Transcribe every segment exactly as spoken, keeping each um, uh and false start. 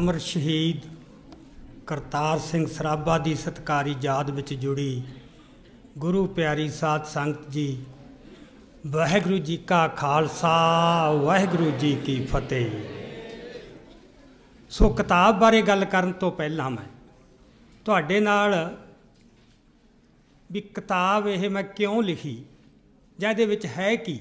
अमर शहीद करतार सिंह सराभा की सत्कारी याद विच जुड़ी गुरु प्यारी साध संगत जी, वाहिगुरू जी का खालसा वाहिगुरू जी की फतेह। सो किताब बारे गल करन तो पहला मैं तुहाडे नाल भी किताब ये मैं क्यों लिखी जां इहदे विच है कि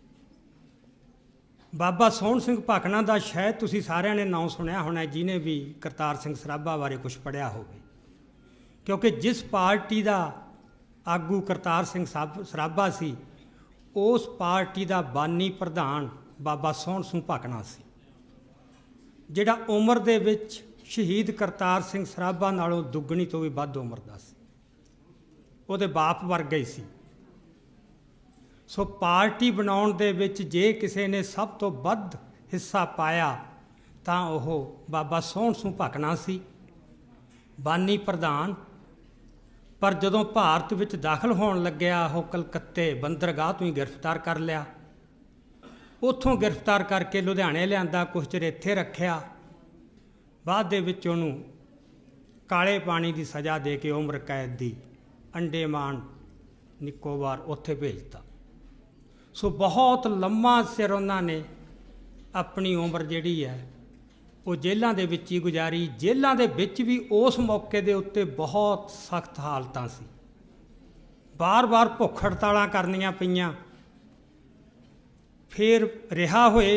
बाबा सोहण सिंह भाखना का शायद तुसीं सारिਆਂ ने नाम सुनिया होना जिन्हें भी करतार सिंह सराभा बारे कुछ पढ़िया होवे, क्योंकि जिस पार्टी का आगू करतार सिंह सराभा सी उस पार्टी का बानी प्रधान बाबा सोहण सिंह भाखना सी, जिहड़ा उम्र दे विच शहीद करतार सिंह सराभा नालों दुगनी तो भी वध उम्र दा सी, उहदे बाप वर्गा ही सी। सो पार्टी बनाउण दे विच जे किसी ने सब तो वध हिस्सा पाया तां ओह बाबा सोहण सिंह भाखना सी, बानी प्रधान। पर जदों भारत विच दाखल होण लग्या ओह कलकत्ते बंदरगाह तो ही गिरफ्तार कर लिया, उत्थों गिरफ्तार करके लुधियाणे लिआंदा, कुछ चिर इत्थे रखिया, बाद दे विच उहनूं काले पानी की सज़ा दे के उम्र कैद दी अंडेमान निकोबार उत्थे भेजता। सो बहुत लम्मा सिर उन्होंने अपनी उम्र जिहड़ी है वो जेलों के विच ही गुजारी। जेलों के विच भी उस मौके के उत्ते बहुत सख्त हालतां सी, बार बार भुख हड़तालां करनियां पईयां, फिर रिहा होए।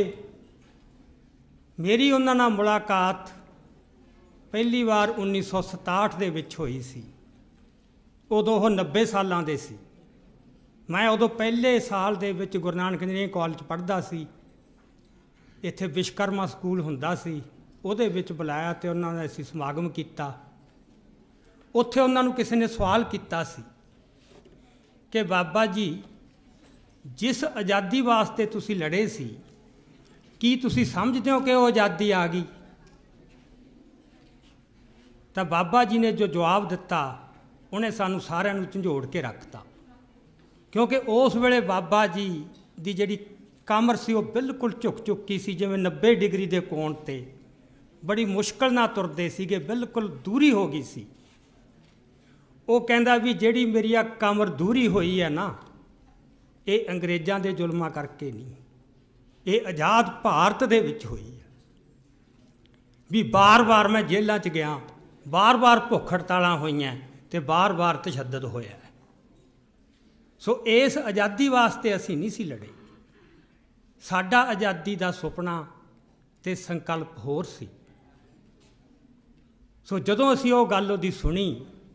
मेरी उन्हां नाल मुलाकात पहली बार उन्नीस सौ सताहठ दे विच होई सी, उदों वो नब्बे सालां दे सी। मैं उदों पहले साल दे विच गुरु नानक इंजीनियरिंग कॉलेज पढ़दा सी, इत्थे विश्वकर्मा स्कूल हुंदा सी, उहदे विच बुलाया तो उन्होंने असीं समागम किया। उत्थे उन्होंने किसी ने सवाल किया सी कि बाबा जी जिस आज़ादी वास्ते तुसीं लड़े सी की तुसीं समझदे हो कि वो आज़ादी आ गई? तो बाबा जी ने जो जवाब दिता उन्हें सानू सारिਆਂ ਨੂੰ ਝੰਜੋੜ के रखता, क्योंकि उस वेले बाबा जी की जिहड़ी कमर सी वो बिल्कुल झुक चुकी सी, जिवें नब्बे डिग्री के कोण ते बड़ी मुश्किल ना तुरदे सीगे, बिल्कुल दूरी हो गई सी। वो कहंदा भी जिहड़ी मेरी आ कमर दूरी हुई है ना, ये अंग्रेज़ां दे जुल्मां करके नहीं, ये आज़ाद भारत दे विच हुई है। भी बार बार मैं जेलों च गया, बार बार भुख हड़तालां होईयां ते बार बार तशद्दद होया। सो इस आज़ादी वास्ते असीं नहीं सी लड़े, साडा आज़ादी का सुपना ते संकल्प होर सी। सो जदों असीं वो गल उहदी सुनी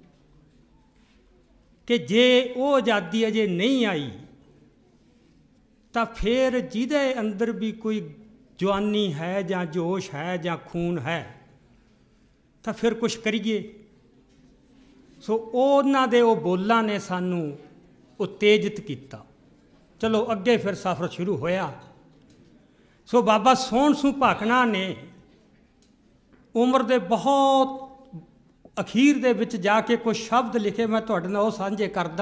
कि जे वो आज़ादी अजे नहीं आई तो फिर जिहदे अंदर भी कोई जवानी है जां जोश है जां खून है तो फिर कुछ करिए। सो उन्हां दे वो बोलां ने सानू उत्तेजित किया। चलो अगे फिर सफ़र शुरू होया। सो बाबा सोहण सिंह भाखना ने उम्र दे बहुत अखीर दे विच जाके कुछ शब्द लिखे, मैं तुहाडे नाल साझे करदा।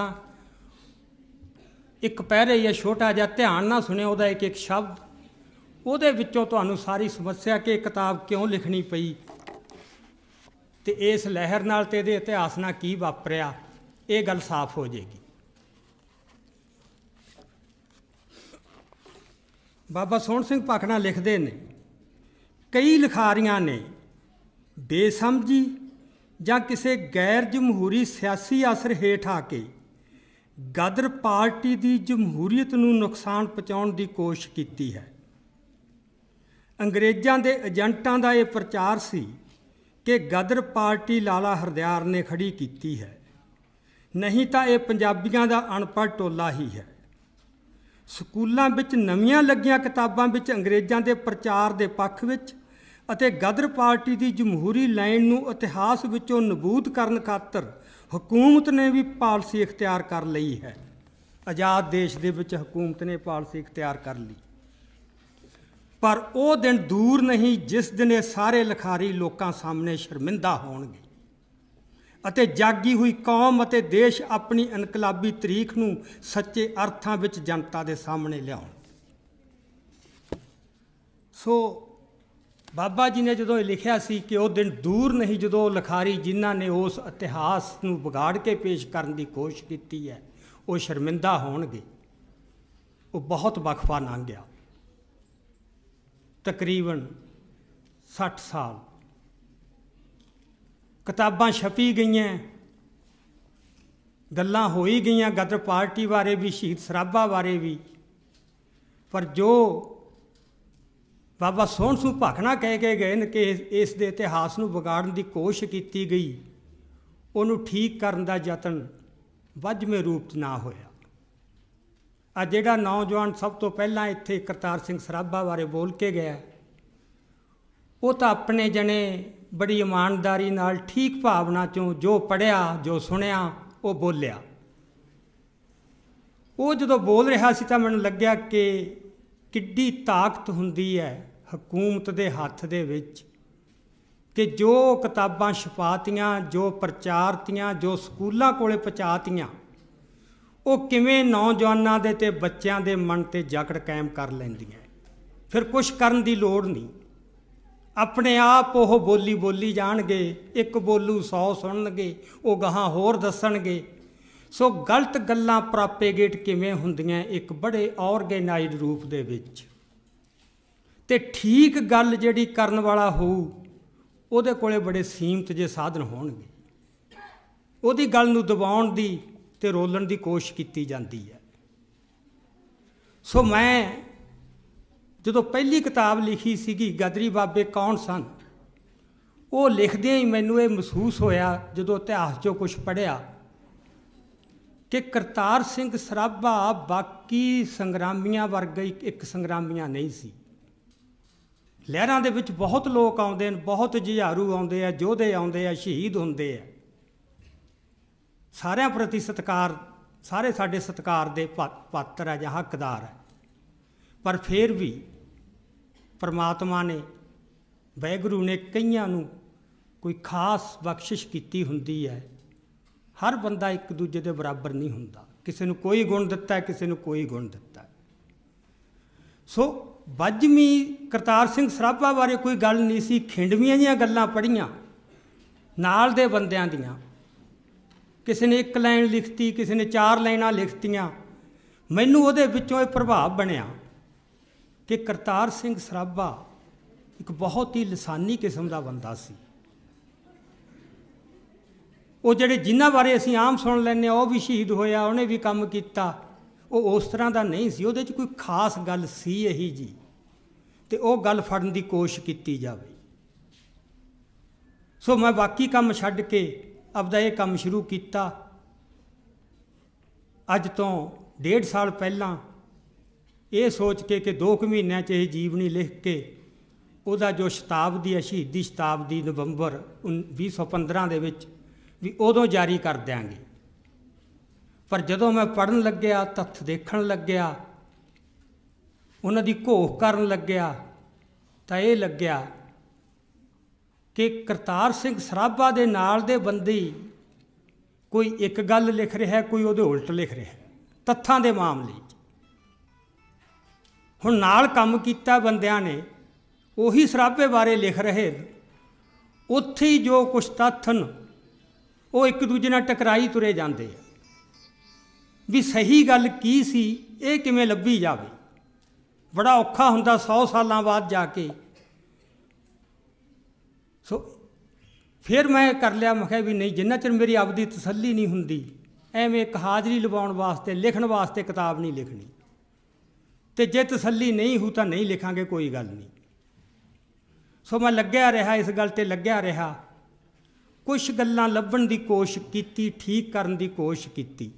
एक पैरे या छोटा जिहा ध्यान ना सुने उहदा एक एक शब्द, उहदे विचों तुहानूं सारी समस्या कि किताब क्यों लिखनी पई ते इस लहर नाल ते इहदे इतिहास नाल की वापरिया, ये गल साफ हो जाएगी। बाबा सोहण सिंह भाखना लिखते ने, कई लिखारियां ने बेसमझी जां किसी गैर जमहूरी सियासी असर हेठ आके गदर पार्टी की जमहूरीयत नूं नुकसान पहुँचाउण की कोशिश की है। अंग्रेज़ां दे एजेंटां दा यह प्रचार सी कि गदर पार्टी लाला हरदयार ने खड़ी की है, नहीं तो यह पंजाबियों का अनपढ़ टोला ही है। स्कूलों विच नवीं लगियां किताबों विच अंग्रेज़ों के प्रचार के पक्ष विच अते गदर पार्टी की जमहूरी लाइन नूं इतिहास विचों नबूद करन खातर हुकूमत ने भी पॉलिसी इख्तियार कर ली है। आज़ाद देश दे विच हुकूमत ने पॉलिसी इख्तियार कर ली, पर वो दिन दूर नहीं जिस दिन ये सारे लिखारी लोगों सामने शर्मिंदा होणगे अते जागी हुई कौम अते देश अपनी इनकलाबी तरीक नूं सच्चे अर्थां विच जनता दे सामने लियाउण। सो ਬਾਬਾ ਜੀ ਨੇ ਜਦੋਂ ਇਹ ਲਿਖਿਆ ਸੀ ਕਿ ਉਹ ਦਿਨ ਦੂਰ ਨਹੀਂ ਜਦੋਂ ਲਿਖਾਰੀ ਜਿਨ੍ਹਾਂ ਨੇ ਉਸ ਇਤਿਹਾਸ ਨੂੰ ਵਿਗਾੜ ਕੇ ਪੇਸ਼ ਕਰਨ ਦੀ ਕੋਸ਼ਿਸ਼ ਕੀਤੀ ਹੈ ਉਹ ਸ਼ਰਮਿੰਦਾ ਹੋਣਗੇ। ਉਹ ਬਹੁਤ ਵਕਫਾ ਲੰਘ ਗਿਆ, ਤਕਰੀਬਨ ਸੱਠ ਸਾਲ। ਕਿਤਾਬਾਂ ਛਪੀ ਗਈਆਂ, ਗੱਲਾਂ ਹੋਈ ਗਈਆਂ ਗਦਰ ਪਾਰਟੀ ਬਾਰੇ ਵੀ, ਸ਼ਹੀਦ ਸਰਾਭਾ ਬਾਰੇ ਵੀ, ਪਰ ਜੋ ਬਾਬਾ ਸੋਹਣ ਸਿੰਘ ਭਾਖੜਾ ਕਹਿ ਕੇ ਗਏ ਨੇ ਕਿ ਇਸ ਦੇ ਇਤਿਹਾਸ ਨੂੰ ਵਿਗਾੜਨ ਦੀ ਕੋਸ਼ਿਸ਼ ਕੀਤੀ ਗਈ, ਉਹਨੂੰ ਠੀਕ ਕਰਨ ਦਾ ਯਤਨ ਵੱਜਵੇਂ ਰੂਪ 'ਚ ਨਾ ਹੋਇਆ। ਆ ਜਿਹੜਾ ਨੌਜਵਾਨ ਸਭ ਤੋਂ ਪਹਿਲਾਂ ਇੱਥੇ ਕਰਤਾਰ ਸਿੰਘ ਸਰਾਭਾ ਬਾਰੇ ਬੋਲ ਕੇ ਗਿਆ, ਉਹ ਤਾਂ ਆਪਣੇ ਜਣੇ ਬੜੀ ਇਮਾਨਦਾਰੀ ਨਾਲ ਠੀਕ ਭਾਵਨਾ 'ਚੋਂ ਜੋ ਪੜ੍ਹਿਆ ਜੋ ਸੁਣਿਆ ਉਹ ਬੋਲਿਆ। ਉਹ ਜਦੋਂ ਬੋਲ ਰਿਹਾ ਸੀ ਤਾਂ ਮੈਨੂੰ ਲੱਗਿਆ ਕਿ ਕਿੱਡੀ ਤਾਕਤ ਹੁੰਦੀ ਹੈ ਹਕੂਮਤ ਦੇ ਹੱਥ ਦੇ ਵਿੱਚ, ਕਿ ਜੋ ਕਿਤਾਬਾਂ ਛਪਾਤੀਆਂ, ਜੋ ਪ੍ਰਚਾਰਤੀਆਂ, ਜੋ ਸਕੂਲਾਂ ਕੋਲੇ ਪਹੁੰਚਾਤੀਆਂ, ਉਹ ਕਿਵੇਂ ਨੌਜਵਾਨਾਂ ਦੇ ਅਤੇ ਬੱਚਿਆਂ ਦੇ ਮਨ 'ਤੇ ਜਕੜ ਕਾਇਮ ਕਰ ਲੈਂਦੀਆਂ। ਫਿਰ ਕੁਛ ਕਰਨ ਦੀ ਲੋੜ ਨਹੀਂ, ਆਪਣੇ ਆਪ ਉਹ ਬੋਲੀ ਬੋਲੀ ਜਾਣਗੇ। ਇੱਕ ਬੋਲੂ ਸੌ ਸੁਣਨਗੇ, ਉਹ ਗਾਹਾਂ ਹੋਰ ਦੱਸਣਗੇ। ਸੋ ਗਲਤ ਗੱਲਾਂ ਪ੍ਰਾਪੇਗੇਟ ਕਿਵੇਂ ਹੁੰਦੀਆਂ ਇੱਕ ਬੜੇ ਔਰਗੇਨਾਈਜ਼ਡ ਰੂਪ ਦੇ ਵਿੱਚ, ਅਤੇ ਠੀਕ ਗੱਲ ਜਿਹੜੀ ਕਰਨ ਵਾਲਾ ਹੋਊ ਉਹਦੇ ਕੋਲੇ ਬੜੇ ਸੀਮਤ ਜੇ ਸਾਧਨ ਹੋਣਗੇ। ਉਹਦੀ ਗੱਲ ਨੂੰ ਦਬਾਉਣ ਦੀ ਅਤੇ ਰੋਲਣ ਦੀ ਕੋਸ਼ਿਸ਼ ਕੀਤੀ ਜਾਂਦੀ ਹੈ। ਸੋ ਮੈਂ ਜਦੋਂ ਪਹਿਲੀ ਕਿਤਾਬ ਲਿਖੀ ਸੀਗੀ ਗਦਰੀ ਬਾਬੇ ਕੌਣ ਸਨ, ਉਹ ਲਿਖਦਿਆਂ ਹੀ ਮੈਨੂੰ ਇਹ ਮਹਿਸੂਸ ਹੋਇਆ ਜਦੋਂ ਇਤਿਹਾਸ 'ਚੋਂ ਕੁਛ ਪੜ੍ਹਿਆ ਕਿ ਕਰਤਾਰ ਸਿੰਘ ਸਰਾਭਾ ਬਾਕੀ ਸੰਗਰਾਮੀਆਂ ਵਰਗਾ ਹੀ ਇੱਕ ਸੰਗਰਾਮੀਆਂ ਨਹੀਂ ਸੀ। ਲਹਿਰਾਂ ਦੇ ਵਿੱਚ ਬਹੁਤ ਲੋਕ ਆਉਂਦੇ ਨੇ, ਬਹੁਤ ਜੁਝਾਰੂ ਆਉਂਦੇ ਆ, ਯੋਧੇ ਆਉਂਦੇ ਆ, ਸ਼ਹੀਦ ਹੁੰਦੇ ਆ, ਸਾਰਿਆਂ ਪ੍ਰਤੀ ਸਤਿਕਾਰ, ਸਾਰੇ ਸਾਡੇ ਸਤਿਕਾਰ ਦੇ ਪਾ ਪਾਤਰ ਹੈ ਜਾਂ ਹੱਕਦਾਰ ਹੈ। ਪਰ ਫਿਰ ਵੀ ਪਰਮਾਤਮਾ ਨੇ, ਵਾਹਿਗੁਰੂ ਨੇ ਕਈਆਂ ਨੂੰ ਕੋਈ ਖਾਸ ਬਖਸ਼ਿਸ਼ ਕੀਤੀ ਹੁੰਦੀ ਹੈ। ਹਰ ਬੰਦਾ ਇੱਕ ਦੂਜੇ ਦੇ ਬਰਾਬਰ ਨਹੀਂ ਹੁੰਦਾ, ਕਿਸੇ ਨੂੰ ਕੋਈ ਗੁਣ ਦਿੱਤਾ, ਕਿਸੇ ਨੂੰ ਕੋਈ ਗੁਣ ਦਿੱਤਾ। ਸੋ ਵੱਜਵੀਂ ਕਰਤਾਰ ਸਿੰਘ ਸਰਾਭਾ ਬਾਰੇ ਕੋਈ ਗੱਲ ਨਹੀਂ ਸੀ, ਖਿੰਡਵੀਆਂ ਜਿਹੀਆਂ ਗੱਲਾਂ ਪੜ੍ਹੀਆਂ ਨਾਲ ਦੇ ਬੰਦਿਆਂ ਦੀਆਂ। ਕਿਸੇ ਨੇ ਇੱਕ ਲਾਈਨ ਲਿਖਤੀ, ਕਿਸੇ ਨੇ ਚਾਰ ਲਾਈਨਾਂ ਲਿਖਤੀਆਂ। ਮੈਨੂੰ ਉਹਦੇ ਵਿੱਚੋਂ ਇਹ ਪ੍ਰਭਾਵ ਬਣਿਆ ਕਿ ਕਰਤਾਰ ਸਿੰਘ ਸਰਾਭਾ ਇੱਕ ਬਹੁਤ ਹੀ ਲਸਾਨੀ ਕਿਸਮ ਦਾ ਬੰਦਾ ਸੀ। ਉਹ ਜਿਹੜੇ ਜਿਨ੍ਹਾਂ ਬਾਰੇ ਅਸੀਂ ਆਮ ਸੁਣ ਲੈਂਦੇ ਹਾਂ, ਉਹ ਵੀ ਸ਼ਹੀਦ ਹੋਇਆ, ਉਹਨੇ ਵੀ ਕੰਮ ਕੀਤਾ, ਉਹ ਉਸ ਤਰ੍ਹਾਂ ਦਾ ਨਹੀਂ ਸੀ। ਉਹਦੇ 'ਚ ਕੋਈ ਖਾਸ ਗੱਲ ਸੀ ਇਹੀ ਜੀ, ਅਤੇ ਉਹ ਗੱਲ ਫੜਨ ਦੀ ਕੋਸ਼ਿਸ਼ ਕੀਤੀ ਜਾਵੇ। ਸੋ ਮੈਂ ਬਾਕੀ ਕੰਮ ਛੱਡ ਕੇ ਆਪਦਾ ਇਹ ਕੰਮ ਸ਼ੁਰੂ ਕੀਤਾ। ਅੱਜ ਤੋਂ ਡੇਢ ਸਾਲ ਪਹਿਲਾਂ ਇਹ ਸੋਚ ਕੇ ਕਿ ਦੋ ਕੁ ਮਹੀਨਿਆਂ 'ਚ ਇਹ ਜੀਵਨੀ ਲਿਖ ਕੇ ਉਹਦਾ ਜੋ ਸ਼ਤਾਬਦੀ ਹੈ, ਸ਼ਹੀਦੀ ਸ਼ਤਾਬਦੀ ਨਵੰਬਰ ਵੀਹ ਸੌ ਪੰਦਰਾਂ ਦੇ ਵਿੱਚ ਵੀ ਉਦੋਂ ਜਾਰੀ ਕਰ ਦਿਆਂਗੇ। ਪਰ ਜਦੋਂ ਮੈਂ ਪੜ੍ਹਨ ਲੱਗਿਆ, ਤੱਥ ਦੇਖਣ ਲੱਗਿਆ, ਉਹਨਾਂ ਦੀ ਘੋਖ ਕਰਨ ਲੱਗਿਆ, ਤਾਂ ਇਹ ਲੱਗਿਆ ਕਿ ਕਰਤਾਰ ਸਿੰਘ ਸਰਾਭਾ ਦੇ ਨਾਲ ਦੇ ਬੰਦੇ ਕੋਈ ਇੱਕ ਗੱਲ ਲਿਖ ਰਿਹਾ, ਕੋਈ ਉਹਦੇ ਉਲਟ ਲਿਖ ਰਿਹਾ ਤੱਥਾਂ ਦੇ ਮਾਮਲੇ 'ਚ। ਹੁਣ ਨਾਲ ਕੰਮ ਕੀਤਾ ਬੰਦਿਆਂ ਨੇ, ਉਹੀ ਸਰਾਭੇ ਬਾਰੇ ਲਿਖ ਰਹੇ, ਉੱਥੇ ਹੀ ਜੋ ਕੁਛ ਤੱਥ ਹਨ ਉਹ ਇੱਕ ਦੂਜੇ ਨਾਲ ਟਕਰਾਈ ਤੁਰੇ ਜਾਂਦੇ ਆ ਵੀ ਸਹੀ ਗੱਲ ਕੀ ਸੀ, ਇਹ ਕਿਵੇਂ ਲੱਭੀ ਜਾਵੇ। ਬੜਾ ਔਖਾ ਹੁੰਦਾ ਸੌ ਸਾਲਾਂ ਬਾਅਦ ਜਾ ਕੇ। ਸੋ ਫਿਰ ਮੈਂ ਕਰ ਲਿਆ, ਮੈਂ ਕਿਹਾ ਵੀ ਨਹੀਂ, ਜਿੰਨਾ ਚਿਰ ਮੇਰੀ ਆਪਦੀ ਤਸੱਲੀ ਨਹੀਂ ਹੁੰਦੀ, ਐਵੇਂ ਇੱਕ ਹਾਜ਼ਰੀ ਲਵਾਉਣ ਵਾਸਤੇ, ਲਿਖਣ ਵਾਸਤੇ ਕਿਤਾਬ ਨਹੀਂ ਲਿਖਣੀ, ਅਤੇ ਜੇ ਤਸੱਲੀ ਨਹੀਂ ਹੋ ਤਾਂ ਨਹੀਂ ਲਿਖਾਂਗੇ, ਕੋਈ ਗੱਲ ਨਹੀਂ। ਸੋ ਮੈਂ ਲੱਗਿਆ ਰਿਹਾ, ਇਸ ਗੱਲ 'ਤੇ ਲੱਗਿਆ ਰਿਹਾ, ਕੁਛ ਗੱਲਾਂ ਲੱਭਣ ਦੀ ਕੋਸ਼ਿਸ਼ ਕੀਤੀ, ਠੀਕ ਕਰਨ ਦੀ ਕੋਸ਼ਿਸ਼ ਕੀਤੀ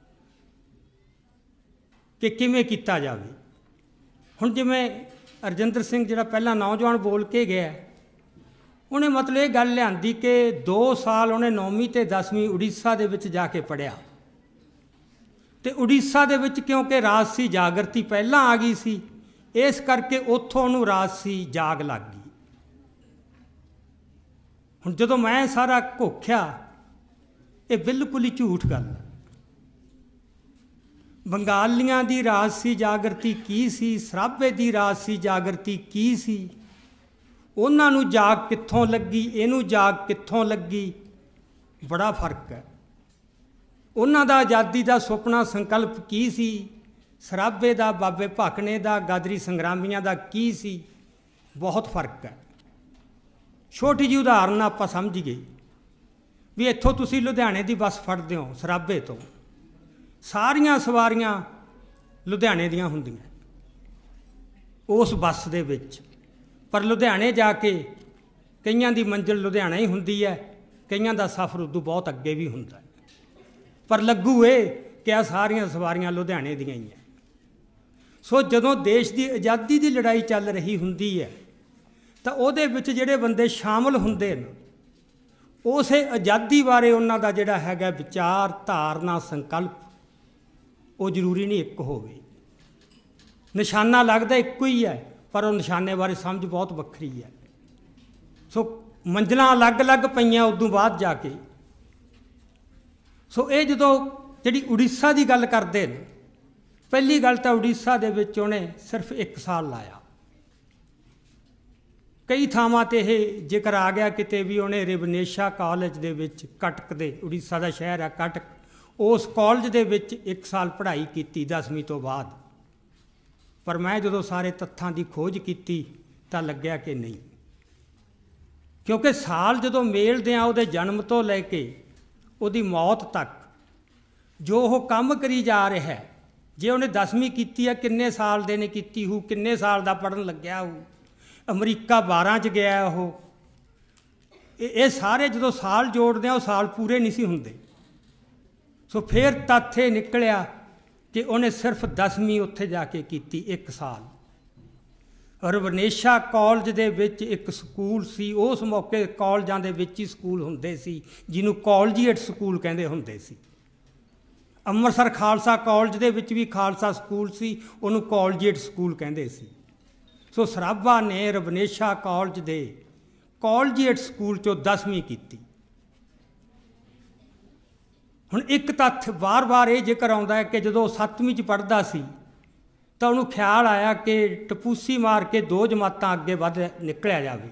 ਕਿ ਕਿਵੇਂ ਕੀਤਾ ਜਾਵੇ। ਹੁਣ ਜਿਵੇਂ ਰਜਿੰਦਰ ਸਿੰਘ ਜਿਹੜਾ ਪਹਿਲਾਂ ਨੌਜਵਾਨ ਬੋਲ ਕੇ ਗਿਆ, ਉਹਨੇ ਮਤਲਬ ਇਹ ਗੱਲ ਲਿਆਂਦੀ ਕਿ ਦੋ ਸਾਲ ਉਹਨੇ ਨੌਵੀਂ ਅਤੇ ਦਸਵੀਂ ਉੜੀਸਾ ਦੇ ਵਿੱਚ ਜਾ ਕੇ ਪੜ੍ਹਿਆ, ਅਤੇ ਉੜੀਸਾ ਦੇ ਵਿੱਚ ਕਿਉਂਕਿ ਰਾਜਸੀ ਜਾਗਰਤੀ ਪਹਿਲਾਂ ਆ ਗਈ ਸੀ, ਇਸ ਕਰਕੇ ਉੱਥੋਂ ਉਹਨੂੰ ਰਾਜਸੀ ਜਾਗ ਲੱਗ ਗਈ। ਹੁਣ ਜਦੋਂ ਮੈਂ ਸਾਰਾ ਘੋਖਿਆ, ਇਹ ਬਿਲਕੁਲ ਹੀ ਝੂਠ ਗੱਲ ਹੈ। ਬੰਗਾਲੀਆਂ ਦੀ ਰਾਜਸੀ ਜਾਗਰਤੀ ਕੀ ਸੀ, ਸਰਾਭੇ ਦੀ ਰਾਜਸੀ ਜਾਗਰਤੀ ਕੀ ਸੀ, ਉਹਨਾਂ ਨੂੰ ਜਾਗ ਕਿੱਥੋਂ ਲੱਗੀ, ਇਹਨੂੰ ਜਾਗ ਕਿੱਥੋਂ ਲੱਗੀ, ਬੜਾ ਫਰਕ ਹੈ। ਉਹਨਾਂ ਦਾ ਆਜ਼ਾਦੀ ਦਾ ਸੁਪਨਾ ਸੰਕਲਪ ਕੀ ਸੀ, ਸਰਾਭੇ ਦਾ, ਬਾਬੇ ਭਾਕਣੇ ਦਾ, ਗਾਦਰੀ ਸੰਗਰਾਮੀਆਂ ਦਾ ਕੀ ਸੀ, ਬਹੁਤ ਫਰਕ ਹੈ। ਛੋਟੀ ਜਿਹੀ ਉਦਾਹਰਨ ਆਪਾਂ ਸਮਝੀਏ ਵੀ ਇੱਥੋਂ ਤੁਸੀਂ ਲੁਧਿਆਣੇ ਦੀ ਬੱਸ ਫੜਦੇ ਹੋ ਸਰਾਭੇ ਤੋਂ, ਸਾਰੀਆਂ ਸਵਾਰੀਆਂ ਲੁਧਿਆਣੇ ਦੀਆਂ ਹੁੰਦੀਆਂ ਉਸ ਬੱਸ ਦੇ ਵਿੱਚ, ਪਰ ਲੁਧਿਆਣੇ ਜਾ ਕੇ ਕਈਆਂ ਦੀ ਮੰਜ਼ਿਲ ਲੁਧਿਆਣਾ ਹੀ ਹੁੰਦੀ ਹੈ, ਕਈਆਂ ਦਾ ਸਫ਼ਰ ਉਦੋਂ ਬਹੁਤ ਅੱਗੇ ਵੀ ਹੁੰਦਾ ਹੈ, ਪਰ ਲੱਗੂ ਇਹ ਕਿ ਆ ਸਾਰੀਆਂ ਸਵਾਰੀਆਂ ਲੁਧਿਆਣੇ ਦੀਆਂ ਹੀ ਹੈ। ਸੋ ਜਦੋਂ ਦੇਸ਼ ਦੀ ਆਜ਼ਾਦੀ ਦੀ ਲੜਾਈ ਚੱਲ ਰਹੀ ਹੁੰਦੀ ਹੈ ਤਾਂ ਉਹਦੇ ਵਿੱਚ ਜਿਹੜੇ ਬੰਦੇ ਸ਼ਾਮਲ ਹੁੰਦੇ ਨੇ, ਉਸੇ ਆਜ਼ਾਦੀ ਬਾਰੇ ਉਹਨਾਂ ਦਾ ਜਿਹੜਾ ਹੈਗਾ ਵਿਚਾਰ, ਧਾਰਨਾ, ਸੰਕਲਪ, ਉਹ ਜ਼ਰੂਰੀ ਨਹੀਂ ਇੱਕ ਹੋਵੇ। ਨਿਸ਼ਾਨਾ ਲੱਗਦਾ ਇੱਕੋ ਹੀ ਹੈ, ਪਰ ਉਹ ਨਿਸ਼ਾਨੇ ਬਾਰੇ ਸਮਝ ਬਹੁਤ ਵੱਖਰੀ ਹੈ। ਸੋ ਮੰਜ਼ਿਲਾਂ ਅਲੱਗ-ਅਲੱਗ ਪਈਆਂ ਉਦੋਂ ਬਾਅਦ ਜਾ ਕੇ। ਸੋ ਇਹ ਜਦੋਂ ਜਿਹੜੀ ਉੜੀਸਾ ਦੀ ਗੱਲ ਕਰਦੇ ਨੇ, ਪਹਿਲੀ ਗੱਲ ਤਾਂ ਉੜੀਸਾ ਦੇ ਵਿੱਚ ਉਹਨੇ ਸਿਰਫ ਇੱਕ ਸਾਲ ਲਾਇਆ। ਕਈ ਥਾਵਾਂ 'ਤੇ ਇਹ ਜ਼ਿਕਰ ਆ ਗਿਆ ਕਿਤੇ ਵੀ ਉਹਨੇ ਰਿਵਨੇਸ਼ਾ ਕਾਲਜ ਦੇ ਵਿੱਚ, ਕਟਕ ਦੇ, ਉੜੀਸਾ ਦਾ ਸ਼ਹਿਰ ਹੈ ਕਟਕ, ਉਸ ਕਾਲਜ ਦੇ ਵਿੱਚ ਇੱਕ ਸਾਲ ਪੜ੍ਹਾਈ ਕੀਤੀ ਦਸਵੀਂ ਤੋਂ ਬਾਅਦ। ਪਰ ਮੈਂ ਜਦੋਂ ਸਾਰੇ ਤੱਥਾਂ ਦੀ ਖੋਜ ਕੀਤੀ ਤਾਂ ਲੱਗਿਆ ਕਿ ਨਹੀਂ, ਕਿਉਂਕਿ ਸਾਲ ਜਦੋਂ ਮੇਲਦੇ ਆ ਉਹਦੇ ਜਨਮ ਤੋਂ ਲੈ ਕੇ ਉਹਦੀ ਮੌਤ ਤੱਕ ਜੋ ਉਹ ਕੰਮ ਕਰੀ ਜਾ ਰਿਹਾ ਹੈ, ਜੇ ਉਹਨੇ ਦਸਵੀਂ ਕੀਤੀ ਹੈ ਕਿੰਨੇ ਸਾਲ ਦੇ ਨੇ ਕੀਤੀ ਹੋਊ, ਕਿੰਨੇ ਸਾਲ ਦਾ ਪੜ੍ਹਨ ਲੱਗਿਆ ਹੋਊ, ਅਮਰੀਕਾ ਬਾਰਾਂ 'ਚ ਗਿਆ ਉਹ, ਇਹ ਸਾਰੇ ਜਦੋਂ ਸਾਲ ਜੋੜਦੇ ਆ ਉਹ ਸਾਲ ਪੂਰੇ ਨਹੀਂ ਸੀ ਹੁੰਦੇ। ਸੋ ਫਿਰ ਤੱਥ ਇਹ ਨਿਕਲਿਆ ਕਿ ਉਹਨੇ ਸਿਰਫ ਦਸਵੀਂ ਉੱਥੇ ਜਾ ਕੇ ਕੀਤੀ, ਇੱਕ ਸਾਲ। ਰਿਵਨੇਸ਼ਾ ਕਾਲਜ ਦੇ ਵਿੱਚ ਇੱਕ ਸਕੂਲ ਸੀ, ਉਸ ਮੌਕੇ ਕਾਲਜਾਂ ਦੇ ਵਿੱਚ ਹੀ ਸਕੂਲ ਹੁੰਦੇ ਸੀ ਜਿਹਨੂੰ ਕਾਲਜੀਏਟ ਸਕੂਲ ਕਹਿੰਦੇ ਹੁੰਦੇ ਸੀ। ਅੰਮ੍ਰਿਤਸਰ ਖਾਲਸਾ ਕਾਲਜ ਦੇ ਵਿੱਚ ਵੀ ਖਾਲਸਾ ਸਕੂਲ ਸੀ, ਉਹਨੂੰ ਕਾਲਜੀਏਟ ਸਕੂਲ ਕਹਿੰਦੇ ਸੀ। ਸੋ ਸਰਾਭਾ ਨੇ ਰਿਵਨੇਸ਼ਾ ਕਾਲਜ ਦੇ ਕਾਲਜੀਏਟ ਸਕੂਲ 'ਚੋਂ ਦਸਵੀਂ ਕੀਤੀ। ਹੁਣ ਇੱਕ ਤੱਥ ਵਾਰ-ਵਾਰ ਇਹ ਜ਼ਿਕਰ ਆਉਂਦਾ ਹੈ ਕਿ ਜਦੋਂ ਸੱਤਵੀਂ 'ਚ ਪੜ੍ਹਦਾ ਸੀ ਤਾਂ ਉਹਨੂੰ ਖਿਆਲ ਆਇਆ ਕਿ ਟਪੂਸੀ ਮਾਰ ਕੇ ਦੋ ਜਮਾਤਾਂ ਅੱਗੇ ਵੱਧ ਨਿਕਲਿਆ ਜਾਵੇ।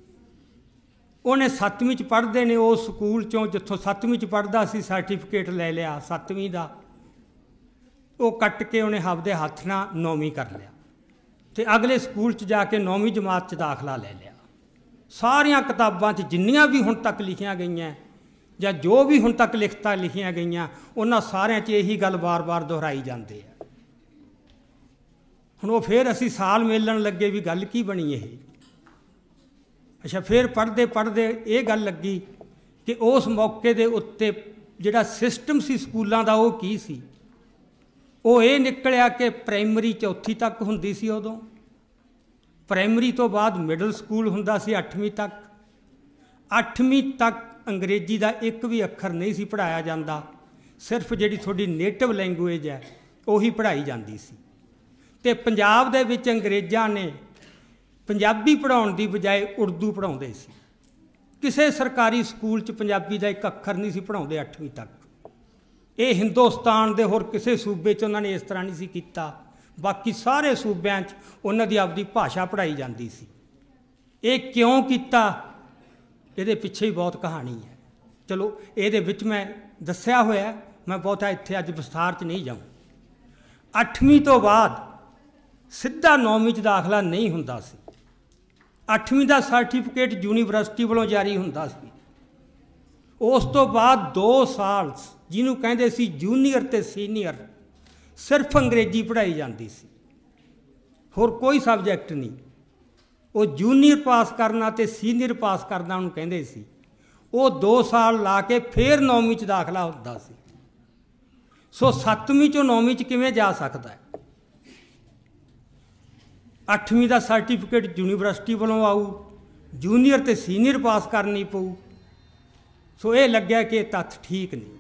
ਉਹਨੇ ਸੱਤਵੀਂ 'ਚ ਪੜ੍ਹਦੇ ਨੇ ਉਸ ਸਕੂਲ 'ਚੋਂ ਜਿੱਥੋਂ ਸੱਤਵੀਂ 'ਚ ਪੜ੍ਹਦਾ ਸੀ ਸਰਟੀਫਿਕੇਟ ਲੈ ਲਿਆ ਸੱਤਵੀਂ ਦਾ, ਉਹ ਕੱਟ ਕੇ ਉਹਨੇ ਆਪਦੇ ਹੱਥ ਨਾਲ ਨੌਵੀਂ ਕਰ ਲਿਆ ਅਤੇ ਅਗਲੇ ਸਕੂਲ 'ਚ ਜਾ ਕੇ ਨੌਵੀਂ ਜਮਾਤ 'ਚ ਦਾਖਲਾ ਲੈ ਲਿਆ। ਸਾਰੀਆਂ ਕਿਤਾਬਾਂ 'ਚ ਜਿੰਨੀਆਂ ਵੀ ਹੁਣ ਤੱਕ ਲਿਖੀਆਂ ਗਈਆਂ ਜਾਂ ਜੋ ਵੀ ਹੁਣ ਤੱਕ ਲਿਖਤਾਂ ਲਿਖੀਆਂ ਗਈਆਂ, ਉਹਨਾਂ ਸਾਰਿਆਂ 'ਚ ਇਹੀ ਗੱਲ ਵਾਰ-ਵਾਰ ਦੁਹਰਾਈ ਜਾਂਦੇ ਆ। ਹੁਣ ਉਹ ਫਿਰ ਅਸੀਂ ਸਾਲ ਮੇਲਣ ਲੱਗੇ ਵੀ ਗੱਲ ਕੀ ਬਣੀ ਇਹ। ਅੱਛਾ, ਫਿਰ ਪੜ੍ਹਦੇ ਪੜ੍ਹਦੇ ਇਹ ਗੱਲ ਲੱਗੀ ਕਿ ਉਸ ਮੌਕੇ ਦੇ ਉੱਤੇ ਜਿਹੜਾ ਸਿਸਟਮ ਸੀ ਸਕੂਲਾਂ ਦਾ ਉਹ ਕੀ ਸੀ। ਉਹ ਇਹ ਨਿਕਲਿਆ ਕਿ ਪ੍ਰਾਇਮਰੀ ਚੌਥੀ ਤੱਕ ਹੁੰਦੀ ਸੀ ਉਦੋਂ, ਪ੍ਰਾਇਮਰੀ ਤੋਂ ਬਾਅਦ ਮਿਡਲ ਸਕੂਲ ਹੁੰਦਾ ਸੀ ਅੱਠਵੀਂ ਤੱਕ, ਅੱਠਵੀਂ ਤੱਕ ਅੰਗਰੇਜ਼ੀ ਦਾ ਇੱਕ ਵੀ ਅੱਖਰ ਨਹੀਂ ਸੀ ਪੜ੍ਹਾਇਆ ਜਾਂਦਾ, ਸਿਰਫ ਜਿਹੜੀ ਤੁਹਾਡੀ ਨੇਟਿਵ ਲੈਂਗੁਏਜ ਹੈ ਉਹੀ ਪੜ੍ਹਾਈ ਜਾਂਦੀ ਸੀ। ਅਤੇ ਪੰਜਾਬ ਦੇ ਵਿੱਚ ਅੰਗਰੇਜ਼ਾਂ ਨੇ ਪੰਜਾਬੀ ਪੜ੍ਹਾਉਣ ਦੀ ਬਜਾਏ ਉਰਦੂ ਪੜ੍ਹਾਉਂਦੇ ਸੀ। ਕਿਸੇ ਸਰਕਾਰੀ ਸਕੂਲ 'ਚ ਪੰਜਾਬੀ ਦਾ ਇੱਕ ਅੱਖਰ ਨਹੀਂ ਸੀ ਪੜ੍ਹਾਉਂਦੇ ਅੱਠਵੀਂ ਤੱਕ। ਇਹ ਹਿੰਦੁਸਤਾਨ ਦੇ ਹੋਰ ਕਿਸੇ ਸੂਬੇ 'ਚ ਉਹਨਾਂ ਨੇ ਇਸ ਤਰ੍ਹਾਂ ਨਹੀਂ ਸੀ ਕੀਤਾ। ਬਾਕੀ ਸਾਰੇ ਸੂਬਿਆਂ 'ਚ ਉਹਨਾਂ ਦੀ ਆਪਦੀ ਭਾਸ਼ਾ ਪੜ੍ਹਾਈ ਜਾਂਦੀ ਸੀ। ਇਹ ਕਿਉਂ ਕੀਤਾ, ਇਹਦੇ ਪਿੱਛੇ ਹੀ ਬਹੁਤ ਕਹਾਣੀ ਹੈ। ਚਲੋ ਇਹਦੇ ਵਿੱਚ ਮੈਂ ਦੱਸਿਆ ਹੋਇਆ, ਮੈਂ ਬਹੁਤਾ ਇੱਥੇ ਅੱਜ ਵਿਸਥਾਰ 'ਚ ਨਹੀਂ ਜਾਊਂ। ਅੱਠਵੀਂ ਤੋਂ ਬਾਅਦ ਸਿੱਧਾ ਨੌਵੀਂ 'ਚ ਦਾਖਲਾ ਨਹੀਂ ਹੁੰਦਾ ਸੀ। ਅੱਠਵੀਂ ਦਾ ਸਰਟੀਫਿਕੇਟ ਯੂਨੀਵਰਸਿਟੀ ਵੱਲੋਂ ਜਾਰੀ ਹੁੰਦਾ ਸੀ। ਉਸ ਤੋਂ ਬਾਅਦ ਦੋ ਸਾਲ ਜਿਹਨੂੰ ਕਹਿੰਦੇ ਸੀ ਜੂਨੀਅਰ ਅਤੇ ਸੀਨੀਅਰ, ਸਿਰਫ ਅੰਗਰੇਜ਼ੀ ਪੜ੍ਹਾਈ ਜਾਂਦੀ ਸੀ, ਹੋਰ ਕੋਈ ਸਬਜੈਕਟ ਨਹੀਂ। ਉਹ ਜੂਨੀਅਰ ਪਾਸ ਕਰਨਾ ਅਤੇ ਸੀਨੀਅਰ ਪਾਸ ਕਰਨਾ ਉਹਨੂੰ ਕਹਿੰਦੇ ਸੀ। ਉਹ ਦੋ ਸਾਲ ਲਾ ਕੇ ਫਿਰ ਨੌਵੀਂ 'ਚ ਦਾਖਲਾ ਹੁੰਦਾ ਸੀ। ਸੋ ਸੱਤਵੀਂ 'ਚੋਂ ਨੌਵੀਂ 'ਚ ਕਿਵੇਂ ਜਾ ਸਕਦਾ ਹੈ। ਅੱਠਵੀਂ ਦਾ ਸਰਟੀਫਿਕੇਟ ਯੂਨੀਵਰਸਿਟੀ ਵੱਲੋਂ ਆਊ, ਜੂਨੀਅਰ ਅਤੇ ਸੀਨੀਅਰ ਪਾਸ ਕਰਨੀ ਪਊ। ਸੋ ਇਹ ਲੱਗਿਆ ਕਿ ਇਹ ਤੱਥ ਠੀਕ ਨਹੀਂ।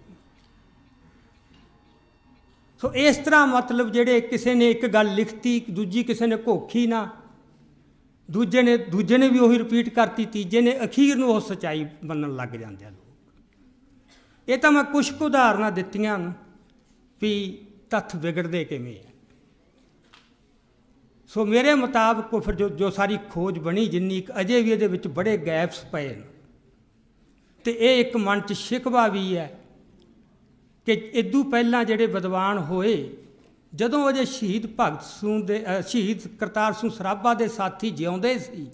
ਸੋ ਇਸ ਤਰ੍ਹਾਂ ਮਤਲਬ ਜਿਹੜੇ ਕਿਸੇ ਨੇ ਇੱਕ ਗੱਲ ਲਿਖਤੀ, ਦੂਜੀ ਕਿਸੇ ਨੇ ਘੋਖੀ ਨਾ, ਦੂਜੇ ਨੇ ਦੂਜੇ ਨੇ ਵੀ ਉਹੀ ਰਿਪੀਟ ਕਰਤੀ, ਤੀਜੇ ਨੇ, ਅਖੀਰ ਨੂੰ ਉਹ ਸੱਚਾਈ ਮੰਨਣ ਲੱਗ ਜਾਂਦੇ ਆ ਲੋਕ। ਇਹ ਤਾਂ ਮੈਂ ਕੁਛ ਕੁ ਉਦਾਹਰਨਾਂ ਦਿੱਤੀਆਂ ਨੇ ਵੀ ਤੱਥ ਵਿਗੜਦੇ ਕਿਵੇਂ ਆ। सो मेरे मुताबिक फिर जो जो सारी खोज बनी जिन्नी अजे भी ये बड़े गैप्स पे तो ये एक मन च शिकवा भी है कि इदू पहला जोड़े विद्वान होए जदों अजे शहीद भगत सिंह दे शहीद करतार सिंह सराभा के साथी जिउंदे सी,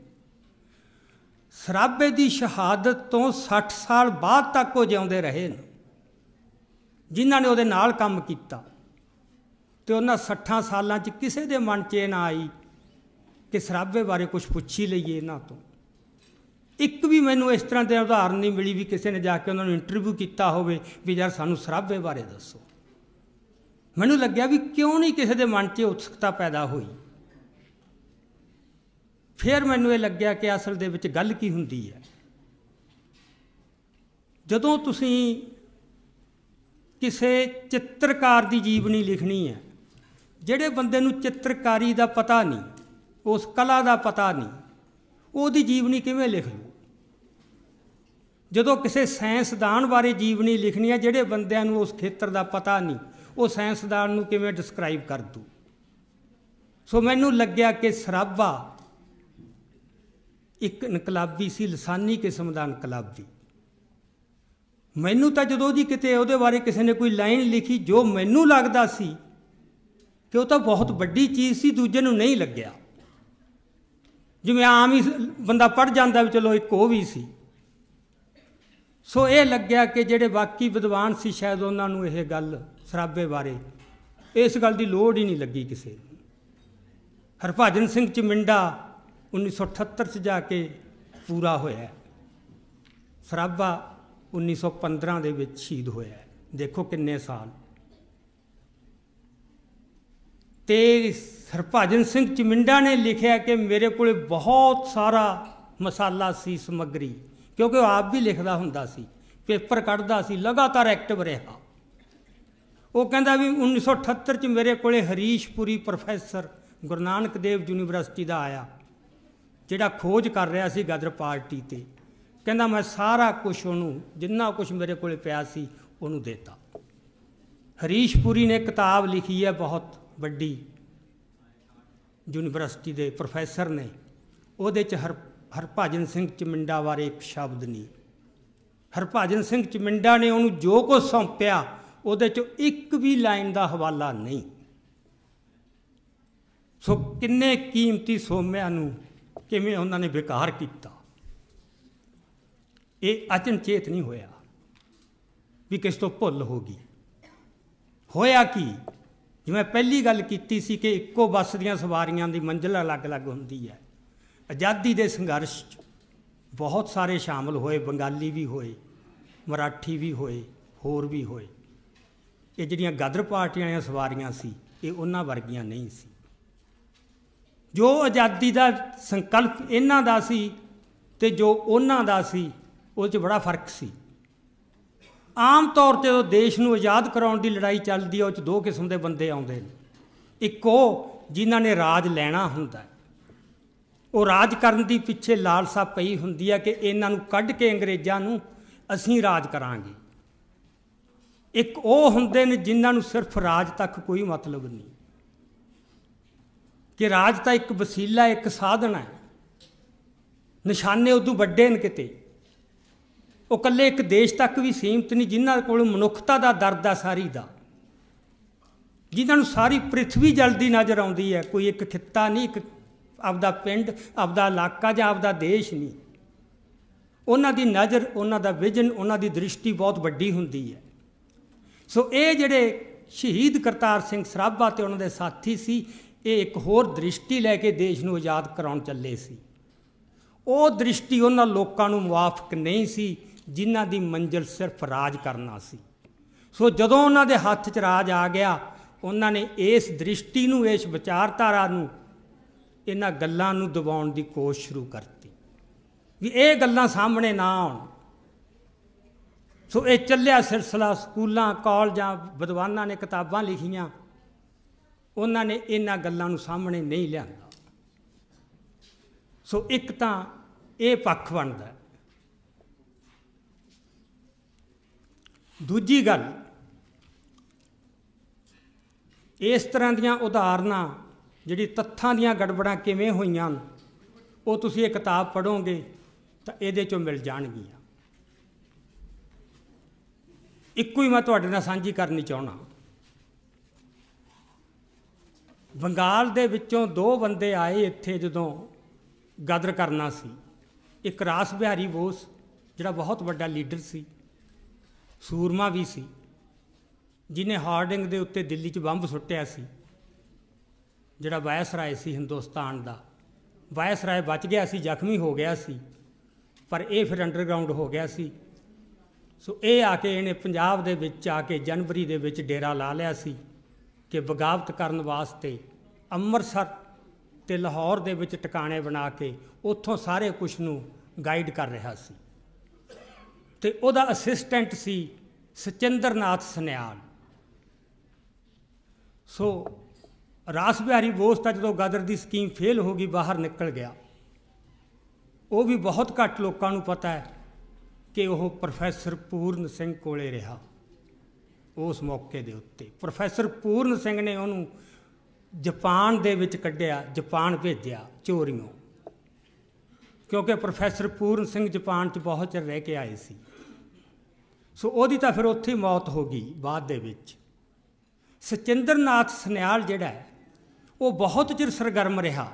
सराभे की शहादत तो सठ साल बाद तक वो जिउंदे रहे न, जिन्हों ने उहदे नाल काम किया तो उन्होंने सट्ठां सालों च किसी के मन च ना आई कि सराभे बारे कुछ पुछी लईए इन्हों तो। एक भी मैनू इस तरह के उदाहरण नहीं मिली भी किसी ने जाके उन्होंने इंटरव्यू किया होवे भी यार सानू सराभे बारे दसो। मैनू लग्या भी क्यों नहीं किसी के मन च उत्सुकता पैदा हुई। फिर मैनू ये लग्या कि असल दे विच गल की हुंदी है, जदों तुसीं किसी चित्रकार की जीवनी लिखनी है, ਜਿਹੜੇ ਬੰਦੇ ਨੂੰ चित्रकारी का पता नहीं, उस कला का पता नहीं, ਉਹਦੀ जीवनी किवें लिख लू। ਜਦੋਂ किसी साइंसदान बारे जीवनी लिखनी है, ਜਿਹੜੇ ਬੰਦਿਆਂ ਨੂੰ उस खेत्र का पता नहीं, वो साइंसदान ਨੂੰ किवें डिस्क्राइब कर दू। सो मैनू लग्या कि सराभा एक इनकलाबी सी, लसानी किस्म का इनकलाबी। मैनू तो जदों जी किते उहदे बारे किसी ने कोई लाइन लिखी जो मैनू लगता सी कि वह तो बहुत वड्डी चीज़ सी, दूजे नूं नहीं लग्या। जिवें आम ही बंदा पढ़ जाता भी चलो एक वो भी सी। सो ये लग्या कि जिहड़े बाकी विद्वान सी शायद उन्होंने यह गल सराभे बारे इस गल की लोड़ ही नहीं लगी किसी नूं। हरभजन सिंह चिमिंडा उन्नीस सौ अठहत्तर च जाके पूरा होया, सराभा उन्नीस सौ पंद्रह दे विच शहीद होया। देखो किन्ने साल। तो हरभजन सिंह चिमिंडा ने लिखा कि मेरे को बहुत सारा मसाला सी समग्री, क्योंकि वह आप भी लिखता हुंदा सी, पेपर कढ़दा सी, लगातार एक्टिव रहा। वो कहता भी उन्नीस सौ अठहत्तर च मेरे को हरीशपुरी प्रोफैसर गुरु नानक देव यूनीवर्सिटी का आया, जिहड़ा खोज कर रहा सी गदर पार्टी ते। कहता मैं सारा कुछ उन्होंने जिन्ना कुछ मेरे को पिया सी उन्होंने देता। हरीशपुरी ने किताब लिखी है बहुत वड्डी, यूनीवर्सिटी के प्रोफैसर ने, उहदे च हर हरभजन सिंह चिमिंडा बारे एक शब्द नहीं। हरभजन सिंह चिमिंडा ने उन्होंने जो कुछ सौंपिया उहदे च एक भी लाइन का हवाला नहीं। सो किन्ने कीमती सोमिਆਂ ਨੂੰ किवें उन्होंने बेकार किया। ये अचनचेत नहीं होया भी किस तो भुल हो गई। होया कि जिवें पहली गल कीती सी कि इक्को बस दीयां सवारियां दी मंजिल अलग अलग हुंदी है। आज़ादी दे संघर्ष बहुत सारे शामिल होए, बंगाली भी होए, मराठी भी होए, होर भी होए। ये जिहड़ियां गदर पार्टियां दी सवारियां सी ये उन्हां वर्गियां नहीं सी। जो आज़ादी का संकल्प इन्हां दा सी ते जो उन्हां दा सी उस बड़ा फर्क सी। आम तौर पर जो देश नूं आज़ाद कराउण दी लड़ाई चलदी है उस दो किस्म के बंदे आउंदे ने। एक वो जिन्हां ने राज लैना हुंदा है, वो राज करन दी पिछे लालसा पई हुंदी है कि इन्हां नूं कढ के अंग्रेज़ां नूं असीं राज करांगे। एक वो हुंदे ने जिन्हां नूं सिर्फ राज तक कोई मतलब नहीं, कि राज तो एक वसीला एक साधन है, निशाने उदों वड्डे ने किते। वो कल्ले एक देश तक भी सीमित नहीं जिन्हां कोल मनुखता का दर्द आ सारी का, जिन्हां नूं सारी पृथ्वी जलदी नज़र आउंदी है। कोई एक खित्ता नहीं, एक आपदा पिंड, आपदा इलाका जां आपदा देश नहीं। उन्हां दी नज़र, उन्हां दा विजन, उन्हां दी दृष्टि बहुत वड्डी हुंदी है। सो ये जिहड़े शहीद करतार सिंह सराभा ते उन्हां दे साथी सी, ये एक होर दृष्टि लैके देश नूं आज़ाद कराउण चले सी। वो दृष्टि उन्हां लोकां नूं मुआफक नहीं सी जिन्हां दी मंजिल सिर्फ राज करना सी। सो जदों उन्हां दे हत्थ च राज आ गया, उन्हां ने इस दृष्टि नूं, इस विचारधारा नूं, इन्हां गल्लां नूं दबाउण दी कोशिश शुरू करती भी ये गल्लां सामने ना आउण। सो ये चलिया सिलसिला। स्कूलों कॉलेजां विद्वानां ने किताबां लिखियां, उन्होंने इन्हां गल्लां नूं सामने नहीं लिआंदा। सो एक तां ये पक्ष बनदा। दूजी गल, इस तरह दीयां उदाहरणां ਜਿਹੜੀ ਤੱਥਾਂ ਦੀਆਂ ਗੜਬੜਾਂ ਕਿਵੇਂ ਹੋਈਆਂ ਉਹ ਤੁਸੀਂ ਇਹ ਕਿਤਾਬ ਪੜ੍ਹੋਗੇ ਤਾਂ ਇਹਦੇ 'ਚੋਂ ਮਿਲ ਜਾਣਗੀਆਂ। ਇੱਕੋ ਹੀ ਮੈਂ ਤੁਹਾਡੇ ਨਾਲ ਸਾਂਝੀ ਕਰਨੀ ਚਾਹੁੰਦਾ। ਬੰਗਾਲ ਦੇ ਵਿੱਚੋਂ ਦੋ ਬੰਦੇ ਆਏ ਇੱਥੇ ਜਦੋਂ ਗਦਰ ਕਰਨਾ ਸੀ। ਇੱਕ ਰਾਸ ਬਿਹਾਰੀ ਬੋਸ ਜਿਹੜਾ ਬਹੁਤ ਵੱਡਾ ਲੀਡਰ ਸੀ, ਸੂਰਮਾ ਵੀ ਸੀ, ਜਿਹਨੇ ਹਾਰਡਿੰਗ ਦੇ ਉੱਤੇ ਦਿੱਲੀ 'ਚ ਬੰਬ ਸੁੱਟਿਆ ਸੀ। ਜਿਹੜਾ ਵਾਇਸਰਾਏ ਸੀ ਹਿੰਦੁਸਤਾਨ ਦਾ, ਵਾਇਸਰਾਏ ਬਚ ਗਿਆ ਸੀ, ਜ਼ਖਮੀ ਹੋ ਗਿਆ ਸੀ, ਪਰ ਇਹ ਫਿਰ ਅੰਡਰਗਰਾਊਂਡ ਹੋ ਗਿਆ ਸੀ। ਸੋ ਇਹ ਆ ਕੇ ਇਹਨੇ ਪੰਜਾਬ ਦੇ ਵਿੱਚ ਆ ਕੇ ਜਨਵਰੀ ਦੇ ਵਿੱਚ ਡੇਰਾ ਲਾ ਲਿਆ ਸੀ ਕਿ ਬਗਾਵਤ ਕਰਨ ਵਾਸਤੇ ਅੰਮ੍ਰਿਤਸਰ ਅਤੇ ਲਾਹੌਰ ਦੇ ਵਿੱਚ ਟਿਕਾਣੇ ਬਣਾ ਕੇ ਉੱਥੋਂ ਸਾਰੇ ਕੁਛ ਨੂੰ ਗਾਈਡ ਕਰ ਰਿਹਾ ਸੀ। ਅਤੇ ਉਹਦਾ ਅਸਿਸਟੈਂਟ ਸੀ ਸਚਿੰਦਰ ਨਾਥ ਸਨਿਆਲ। ਸੋ ਰਾਸ ਬਿਹਾਰੀ ਬੋਸ ਤਾਂ ਜਦੋਂ ਗਦਰ ਦੀ ਸਕੀਮ ਫੇਲ ਹੋ ਗਈ ਬਾਹਰ ਨਿਕਲ ਗਿਆ। ਉਹ ਵੀ ਬਹੁਤ ਘੱਟ ਲੋਕਾਂ ਨੂੰ ਪਤਾ ਹੈ ਕਿ ਉਹ ਪ੍ਰੋਫੈਸਰ ਪੂਰਨ ਸਿੰਘ ਕੋਲੇ ਰਿਹਾ। ਉਸ ਮੌਕੇ ਦੇ ਉੱਤੇ ਪ੍ਰੋਫੈਸਰ ਪੂਰਨ ਸਿੰਘ ਨੇ ਉਹਨੂੰ ਜਾਪਾਨ ਦੇ ਵਿੱਚ ਕੱਢਿਆ, ਜਾਪਾਨ ਭੇਜਿਆ ਚੋਰੀਓਂ, ਕਿਉਂਕਿ ਪ੍ਰੋਫੈਸਰ ਪੂਰਨ ਸਿੰਘ ਜਾਪਾਨ 'ਚ ਬਹੁਤ ਚਿਰ ਰਹਿ ਕੇ ਆਏ ਸੀ। ਸੋ ਉਹਦੀ ਤਾਂ ਫਿਰ ਉੱਥੇ ਮੌਤ ਹੋ ਗਈ ਬਾਅਦ ਦੇ ਵਿੱਚ। ਸਚਿੰਦਰ ਨਾਥ ਸਨਿਆਲ ਜਿਹੜਾ ਹੈ ਉਹ ਬਹੁਤ ਚਿਰ ਸਰਗਰਮ ਰਿਹਾ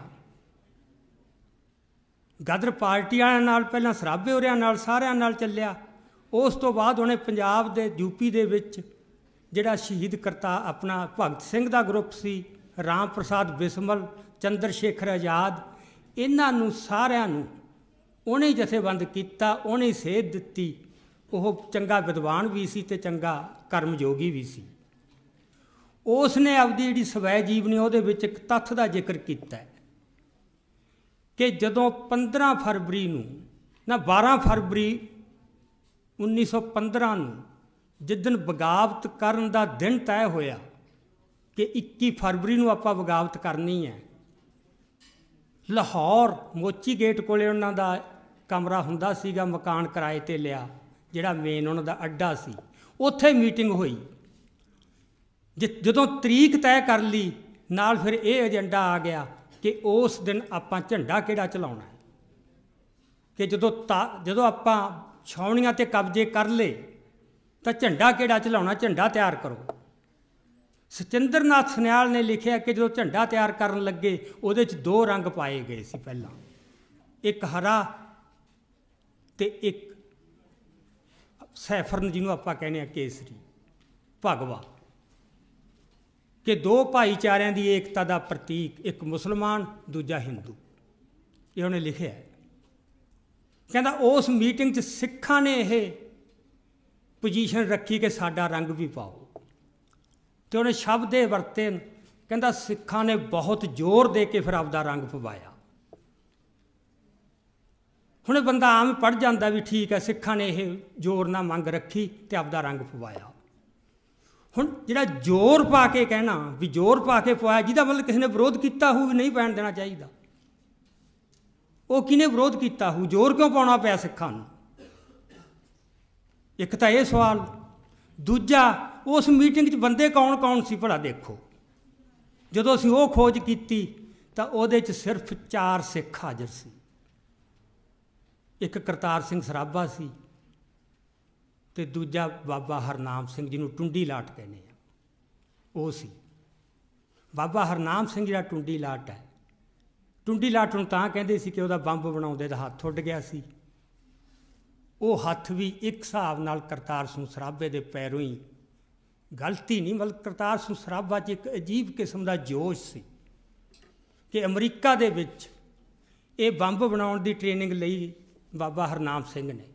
ਗਦਰ ਪਾਰਟੀ ਵਾਲਿਆਂ ਨਾਲ, ਪਹਿਲਾਂ ਸਰਾਭੇ ਹੋਰਿਆਂ ਨਾਲ, ਸਾਰਿਆਂ ਨਾਲ ਚੱਲਿਆ। ਉਸ ਤੋਂ ਬਾਅਦ ਉਹਨੇ ਪੰਜਾਬ ਦੇ ਯੂਪੀ ਦੇ ਵਿੱਚ ਜਿਹੜਾ ਸ਼ਹੀਦ ਕਰਤਾ ਆਪਣਾ ਭਗਤ ਸਿੰਘ ਦਾ ਗਰੁੱਪ ਸੀ, ਰਾਮ ਪ੍ਰਸਾਦ ਬਿਸਮਲ, ਚੰਦਰ ਸ਼ੇਖਰ ਆਜ਼ਾਦ, ਇਹਨਾਂ ਨੂੰ ਸਾਰਿਆਂ ਨੂੰ ਉਹਨੇ ਜਥੇਬੰਦ ਕੀਤਾ, ਉਹਨੇ ਸੇਧ ਦਿੱਤੀ। ਉਹ ਚੰਗਾ ਵਿਦਵਾਨ ਵੀ ਸੀ ਅਤੇ ਚੰਗਾ ਕਰਮਯੋਗੀ ਵੀ ਸੀ। ਉਸ ਨੇ ਆਪਦੀ ਜਿਹੜੀ ਸਵੈ ਜੀਵਨੀ ਉਹਦੇ ਵਿੱਚ ਇੱਕ ਤੱਥ ਦਾ ਜ਼ਿਕਰ ਕੀਤਾ ਹੈ ਕਿ ਜਦੋਂ ਪੰਦਰਾਂ ਫਰਵਰੀ ਨੂੰ ਨਾ ਬਾਰਾਂ ਫਰਵਰੀ ਉੱਨੀ ਸੌ ਪੰਦਰਾਂ ਨੂੰ ਜਿੱਦਣ ਬਗਾਵਤ ਕਰਨ ਦਾ ਦਿਨ ਤੈਅ ਹੋਇਆ ਕਿ ਇੱਕੀ ਫਰਵਰੀ ਨੂੰ ਆਪਾਂ ਬਗਾਵਤ ਕਰਨੀ ਹੈ, ਲਾਹੌਰ ਮੋਚੀ ਗੇਟ ਕੋਲੇ ਉਹਨਾਂ ਦਾ ਕਮਰਾ ਹੁੰਦਾ ਸੀਗਾ, ਮਕਾਨ ਕਿਰਾਏ 'ਤੇ ਲਿਆ, ਜਿਹੜਾ ਮੇਨ ਉਹਨਾਂ ਦਾ ਅੱਡਾ ਸੀ, ਉੱਥੇ ਮੀਟਿੰਗ ਹੋਈ। ਜ ਜਦੋਂ ਤਰੀਕ ਤੈਅ ਕਰ ਲਈ, ਨਾਲ ਫਿਰ ਇਹ ਏਜੰਡਾ ਆ ਗਿਆ ਕਿ ਉਸ ਦਿਨ ਆਪਾਂ ਝੰਡਾ ਕਿਹੜਾ ਚਲਾਉਣਾ ਹੈ, ਕਿ ਜਦੋਂ ਤਾ ਜਦੋਂ ਆਪਾਂ ਛਾਉਣੀਆਂ 'ਤੇ ਕਬਜ਼ੇ ਕਰ ਲਏ ਤਾਂ ਝੰਡਾ ਕਿਹੜਾ ਚਲਾਉਣਾ, ਝੰਡਾ ਤਿਆਰ ਕਰੋ। ਸਚਿੰਦਰ ਨਾਥ ਸਨਿਆਲ ਨੇ ਲਿਖਿਆ ਕਿ ਜਦੋਂ ਝੰਡਾ ਤਿਆਰ ਕਰਨ ਲੱਗੇ ਉਹਦੇ 'ਚ ਦੋ ਰੰਗ ਪਾਏ ਗਏ ਸੀ ਪਹਿਲਾਂ, ਇੱਕ ਹਰਾ ਅਤੇ ਇੱਕ ਸੈਫਰਨ ਜਿਹਨੂੰ ਆਪਾਂ ਕਹਿੰਦੇ ਹਾਂ ਕੇਸਰੀ, ਭਗਵਾ, ਕਿ ਦੋ ਭਾਈਚਾਰਿਆਂ ਦੀ ਏਕਤਾ ਦਾ ਪ੍ਰਤੀਕ, ਇੱਕ ਮੁਸਲਮਾਨ ਦੂਜਾ ਹਿੰਦੂ। ਇਹ ਉਹਨੇ ਲਿਖਿਆ। ਕਹਿੰਦਾ ਉਸ ਮੀਟਿੰਗ 'ਚ ਸਿੱਖਾਂ ਨੇ ਇਹ ਪੋਜੀਸ਼ਨ ਰੱਖੀ ਕਿ ਸਾਡਾ ਰੰਗ ਵੀ ਪਾਓ, ਅਤੇ ਉਹਨੇ ਸ਼ਬਦ ਇਹ ਵਰਤੇ, ਕਹਿੰਦਾ ਸਿੱਖਾਂ ਨੇ ਬਹੁਤ ਜ਼ੋਰ ਦੇ ਕੇ ਫਿਰ ਆਪਦਾ ਰੰਗ ਪਵਾਇਆ। ਹੁਣ ਬੰਦਾ ਆਮ ਪੜ੍ਹ ਜਾਂਦਾ ਵੀ ਠੀਕ ਹੈ, ਸਿੱਖਾਂ ਨੇ ਇਹ ਜ਼ੋਰ ਨਾਲ ਮੰਗ ਰੱਖੀ ਅਤੇ ਆਪਦਾ ਰੰਗ ਪਵਾਇਆ। ਹੁਣ ਜਿਹੜਾ ਜ਼ੋਰ ਪਾ ਕੇ ਕਹਿਣਾ ਵੀ ਜ਼ੋਰ ਪਾ ਕੇ ਪਵਾਇਆ, ਜਿਹਦਾ ਮਤਲਬ ਕਿਸੇ ਨੇ ਵਿਰੋਧ ਕੀਤਾ ਹੋਊ ਵੀ ਨਹੀਂ ਪੈਣ ਦੇਣਾ ਚਾਹੀਦਾ, ਉਹ ਕਿਹਨੇ ਵਿਰੋਧ ਕੀਤਾ ਹੋਊ, ਜ਼ੋਰ ਕਿਉਂ ਪਾਉਣਾ ਪਿਆ ਸਿੱਖਾਂ ਨੂੰ? ਇੱਕ ਤਾਂ ਇਹ ਸਵਾਲ। ਦੂਜਾ, ਉਸ ਮੀਟਿੰਗ 'ਚ ਬੰਦੇ ਕੌਣ ਕੌਣ ਸੀ ਭਲਾ ਦੇਖੋ। ਜਦੋਂ ਅਸੀਂ ਉਹ ਖੋਜ ਕੀਤੀ ਤਾਂ ਉਹਦੇ 'ਚ ਸਿਰਫ ਚਾਰ ਸਿੱਖ ਹਾਜ਼ਰ ਸੀ। ਇੱਕ ਕਰਤਾਰ ਸਿੰਘ ਸਰਾਭਾ ਸੀ ਅਤੇ ਦੂਜਾ ਬਾਬਾ ਹਰਨਾਮ ਸਿੰਘ, ਜਿਹਨੂੰ ਟੁੰਡੀ ਲਾਟ ਕਹਿੰਦੇ ਆ, ਉਹ ਸੀ। ਬਾਬਾ ਹਰਨਾਮ ਸਿੰਘ ਜਿਹੜਾ ਟੁੰਡੀ ਲਾਟ ਹੈ, ਟੁੰਡੀ ਲਾਟ ਨੂੰ ਤਾਂ ਕਹਿੰਦੇ ਸੀ ਕਿ ਉਹਦਾ ਬੰਬ ਬਣਾਉਂਦੇ ਦਾ ਹੱਥ ਉੱਡ ਗਿਆ ਸੀ। ਉਹ ਹੱਥ ਵੀ ਇੱਕ ਹਿਸਾਬ ਨਾਲ ਕਰਤਾਰ ਸਿੰਘ ਸਰਾਭੇ ਦੇ ਪੈਰੋਂ ਹੀ, ਗਲਤੀ ਨਹੀਂ, ਮਤਲਬ ਕਰਤਾਰ ਸਿੰਘ ਸਰਾਭਾ 'ਚ ਇੱਕ ਅਜੀਬ ਕਿਸਮ ਦਾ ਜੋਸ਼ ਸੀ ਕਿ ਅਮਰੀਕਾ ਦੇ ਵਿੱਚ ਇਹ ਬੰਬ ਬਣਾਉਣ ਦੀ ਟ੍ਰੇਨਿੰਗ ਲਈ ਬਾਬਾ ਹਰਨਾਮ ਸਿੰਘ ਨੇ।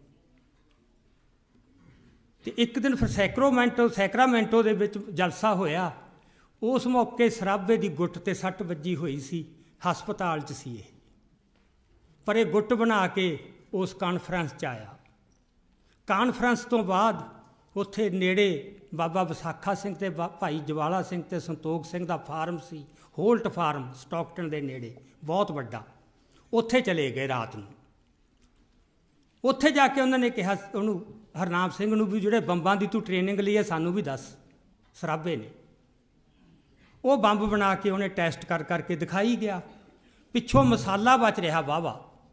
ਅਤੇ ਇੱਕ ਦਿਨ ਫਿਰ ਸੈਕਰੋਮੈਂਟੋ ਸੈਕਰਾਮੈਂਟੋ ਦੇ ਵਿੱਚ ਜਲਸਾ ਹੋਇਆ। ਉਸ ਮੌਕੇ ਸਰਾਭੇ ਦੀ ਗੁੱਟ 'ਤੇ ਸੱਟ ਵੱਜੀ ਹੋਈ ਸੀ, ਹਸਪਤਾਲ 'ਚ ਸੀ ਇਹ, ਪਰ ਇਹ ਗੁੱਟ ਬਣਾ ਕੇ ਉਸ ਕਾਨਫਰੰਸ 'ਚ ਆਇਆ। ਕਾਨਫਰੰਸ ਤੋਂ ਬਾਅਦ ਉੱਥੇ ਨੇੜੇ ਬਾਬਾ ਵਿਸਾਖਾ ਸਿੰਘ ਅਤੇ ਭਾਈ ਜਵਾਲਾ ਸਿੰਘ ਅਤੇ ਸੰਤੋਖ ਸਿੰਘ ਦਾ ਫਾਰਮ ਸੀ, ਹੋਲਟ ਫਾਰਮ, ਸਟਾਕਟਨ ਦੇ ਨੇੜੇ, ਬਹੁਤ ਵੱਡਾ। ਉੱਥੇ ਚਲੇ ਗਏ ਰਾਤ ਨੂੰ। ਉੱਥੇ ਜਾ ਕੇ ਉਹਨਾਂ ਨੇ ਕਿਹਾ ਉਹਨੂੰ, ਹਰਨਾਮ ਸਿੰਘ ਨੂੰ, ਵੀ ਜਿਹੜੇ ਬੰਬਾਂ ਦੀ ਤੂੰ ਟ੍ਰੇਨਿੰਗ ਲਈ ਹੈ ਸਾਨੂੰ ਵੀ ਦੱਸ। ਸਰਾਭੇ ਨੇ वो बंब बना के उन्हें टैसट कर करके दिखाई गया। पिछों मसाला बच रहा वाहवा।